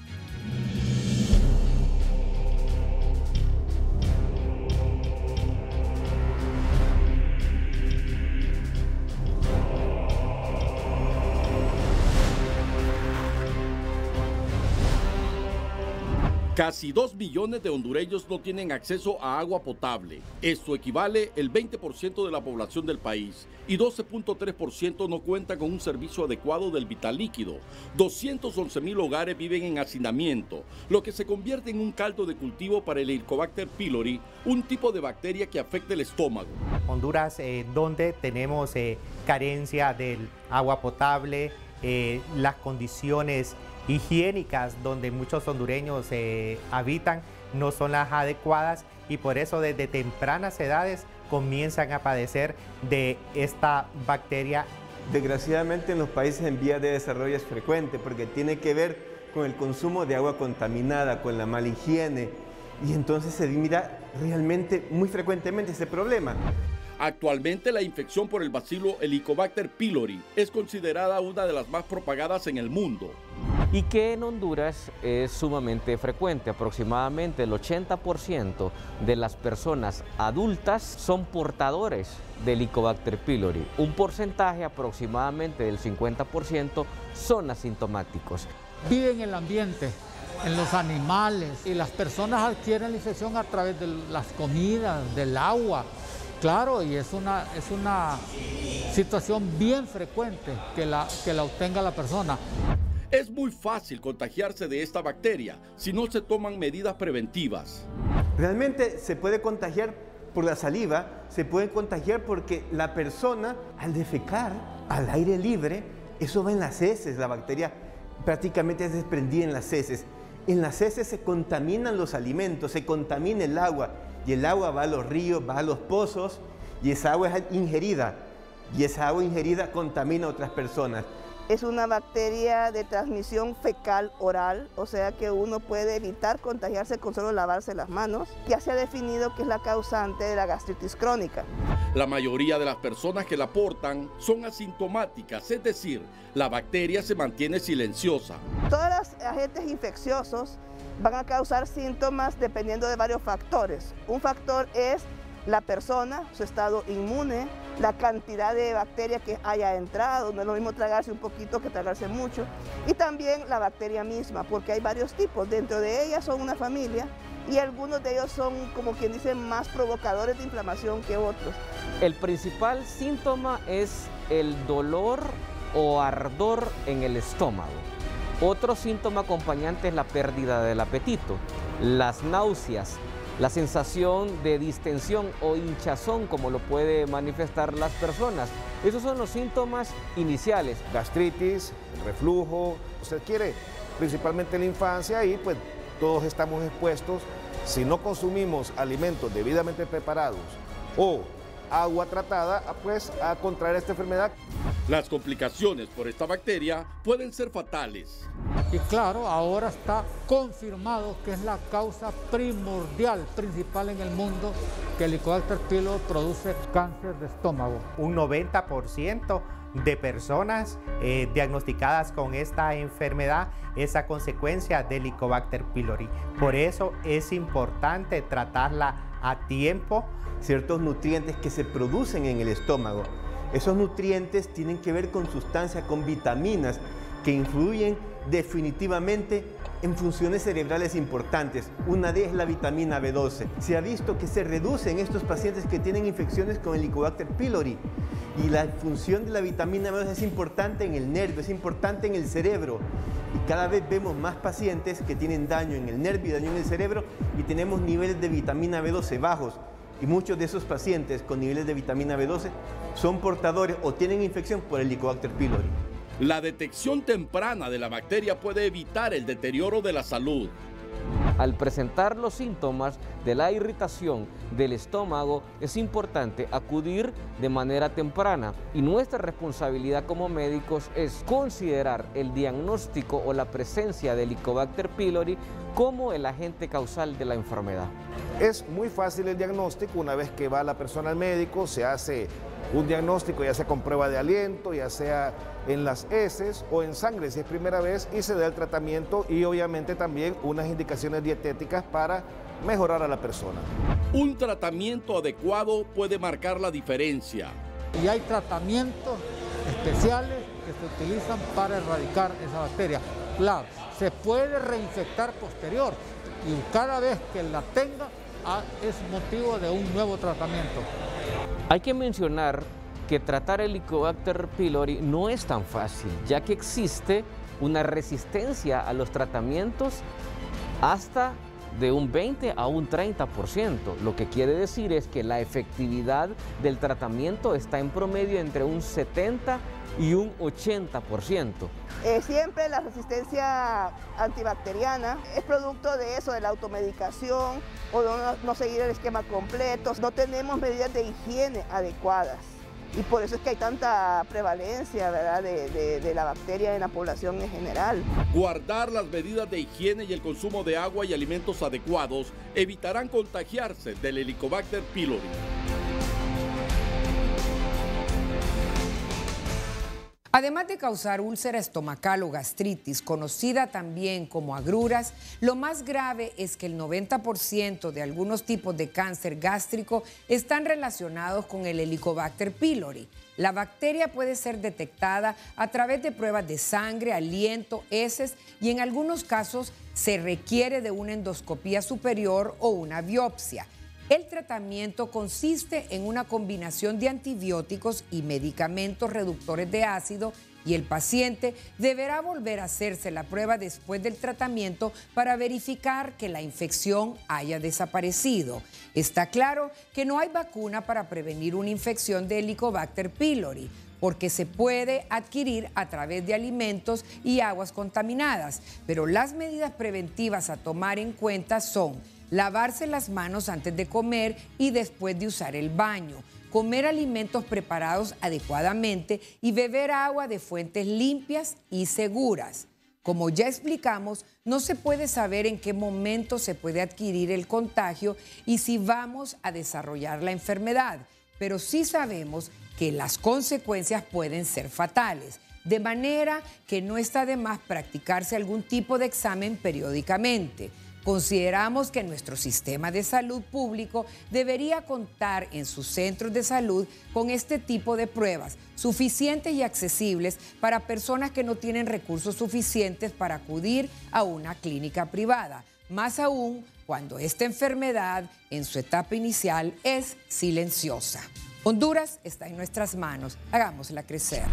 Casi dos millones de hondureños no tienen acceso a agua potable. Esto equivale al veinte por ciento de la población del país y doce punto tres por ciento no cuenta con un servicio adecuado del vital líquido. doscientos once mil hogares viven en hacinamiento, lo que se convierte en un caldo de cultivo para el Helicobacter pylori, un tipo de bacteria que afecta el estómago. Honduras, eh, donde tenemos eh, carencia del agua potable, eh, las condiciones higiénicas donde muchos hondureños eh, habitan no son las adecuadas y por eso desde tempranas edades comienzan a padecer de esta bacteria. Desgraciadamente en los países en vías de desarrollo es frecuente porque tiene que ver con el consumo de agua contaminada, con la mala higiene y entonces se mira realmente muy frecuentemente ese problema. Actualmente la infección por el bacilo Helicobacter pylori es considerada una de las más propagadas en el mundo. Y que en Honduras es sumamente frecuente. Aproximadamente el ochenta por ciento de las personas adultas son portadores de Helicobacter pylori. Un porcentaje aproximadamente del cincuenta por ciento son asintomáticos. Viven en el ambiente, en los animales, y las personas adquieren la infección a través de las comidas, del agua. Claro, y es una, es una situación bien frecuente que la, que la obtenga la persona. Es muy fácil contagiarse de esta bacteria si no se toman medidas preventivas. Realmente se puede contagiar por la saliva, se puede contagiar porque la persona al defecar al aire libre, eso va en las heces, la bacteria prácticamente es desprendida en las heces. En las heces se contaminan los alimentos, se contamina el agua y el agua va a los ríos, va a los pozos y esa agua es ingerida y esa agua ingerida contamina a otras personas. Es una bacteria de transmisión fecal oral, o sea que uno puede evitar contagiarse con solo lavarse las manos. Ya se ha definido que es la causante de la gastritis crónica. La mayoría de las personas que la portan son asintomáticas, es decir, la bacteria se mantiene silenciosa. Todos los agentes infecciosos van a causar síntomas dependiendo de varios factores. Un factor es la persona, su estado inmune, la cantidad de bacterias que haya entrado, no es lo mismo tragarse un poquito que tragarse mucho, y también la bacteria misma, porque hay varios tipos, dentro de ellas son una familia y algunos de ellos son, como quien dice, más provocadores de inflamación que otros. El principal síntoma es el dolor o ardor en el estómago. Otro síntoma acompañante es la pérdida del apetito, las náuseas, la sensación de distensión o hinchazón, como lo puede manifestar las personas. Esos son los síntomas iniciales. Gastritis, reflujo, se adquiere principalmente en la infancia y pues todos estamos expuestos, si no consumimos alimentos debidamente preparados o agua tratada, pues a contraer esta enfermedad. Las complicaciones por esta bacteria pueden ser fatales. Y claro, ahora está confirmado que es la causa primordial, principal en el mundo, que el Helicobacter pylori produce cáncer de estómago. Un noventa por ciento de personas eh, diagnosticadas con esta enfermedad es a consecuencia del Helicobacter pylori. Por eso es importante tratarla a tiempo. Ciertos nutrientes que se producen en el estómago, esos nutrientes tienen que ver con sustancias, con vitaminas que influyen definitivamente en funciones cerebrales importantes. Una de ellas es la vitamina B doce. Se ha visto que se reduce en estos pacientes que tienen infecciones con el Helicobacter pylori. Y la función de la vitamina B doce es importante en el nervio, es importante en el cerebro. Y cada vez vemos más pacientes que tienen daño en el nervio y daño en el cerebro y tenemos niveles de vitamina B doce bajos. Y muchos de esos pacientes con niveles de vitamina B doce son portadores o tienen infección por el Helicobacter pylori. La detección temprana de la bacteria puede evitar el deterioro de la salud. Al presentar los síntomas de la irritación del estómago, es importante acudir de manera temprana y nuestra responsabilidad como médicos es considerar el diagnóstico o la presencia del Helicobacter pylori como el agente causal de la enfermedad. Es muy fácil el diagnóstico. Una vez que va la persona al médico, se hace un diagnóstico, ya sea con prueba de aliento, ya sea en las heces o en sangre si es primera vez, y se da el tratamiento y obviamente también unas indicaciones dietéticas para mejorar a la persona. Un tratamiento adecuado puede marcar la diferencia. Y hay tratamientos especiales que se utilizan para erradicar esa bacteria. Claro, se puede reinfectar posterior y cada vez que la tenga es motivo de un nuevo tratamiento. Hay que mencionar que tratar el Helicobacter pylori no es tan fácil, ya que existe una resistencia a los tratamientos hasta de un veinte a un treinta por ciento. Lo que quiere decir es que la efectividad del tratamiento está en promedio entre un setenta y un ochenta por ciento. Eh, siempre la resistencia antibacteriana es producto de eso, de la automedicación o de no, no seguir el esquema completo. No tenemos medidas de higiene adecuadas y por eso es que hay tanta prevalencia, ¿verdad?, de, de, de la bacteria en la población en general. Guardar las medidas de higiene y el consumo de agua y alimentos adecuados evitarán contagiarse del Helicobacter pylori. Además de causar úlcera estomacal o gastritis, conocida también como agruras, lo más grave es que el noventa por ciento de algunos tipos de cáncer gástrico están relacionados con el Helicobacter pylori. La bacteria puede ser detectada a través de pruebas de sangre, aliento, heces y en algunos casos se requiere de una endoscopía superior o una biopsia. El tratamiento consiste en una combinación de antibióticos y medicamentos reductores de ácido y el paciente deberá volver a hacerse la prueba después del tratamiento para verificar que la infección haya desaparecido. Está claro que no hay vacuna para prevenir una infección de Helicobacter pylori, porque se puede adquirir a través de alimentos y aguas contaminadas, pero las medidas preventivas a tomar en cuenta son lavarse las manos antes de comer y después de usar el baño, comer alimentos preparados adecuadamente y beber agua de fuentes limpias y seguras. Como ya explicamos, no se puede saber en qué momento se puede adquirir el contagio y si vamos a desarrollar la enfermedad, pero sí sabemos que las consecuencias pueden ser fatales, de manera que no está de más practicarse algún tipo de examen periódicamente. Consideramos que nuestro sistema de salud público debería contar en sus centros de salud con este tipo de pruebas suficientes y accesibles para personas que no tienen recursos suficientes para acudir a una clínica privada, más aún cuando esta enfermedad en su etapa inicial es silenciosa. Honduras está en nuestras manos, hagámosla crecer.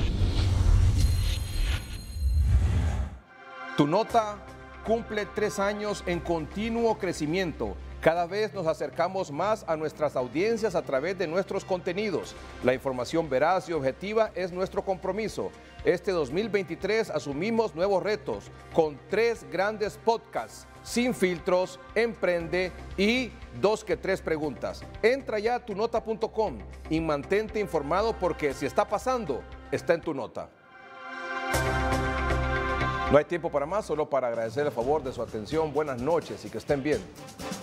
Tu nota cumple tres años en continuo crecimiento. Cada vez nos acercamos más a nuestras audiencias a través de nuestros contenidos. La información veraz y objetiva es nuestro compromiso. Este dos mil veintitrés asumimos nuevos retos con tres grandes podcasts, Sin Filtros, Emprende y Dos que Tres Preguntas. Entra ya a tu nota punto com y mantente informado porque si está pasando, está en tu nota. No hay tiempo para más, solo para agradecer el favor de su atención. Buenas noches y que estén bien.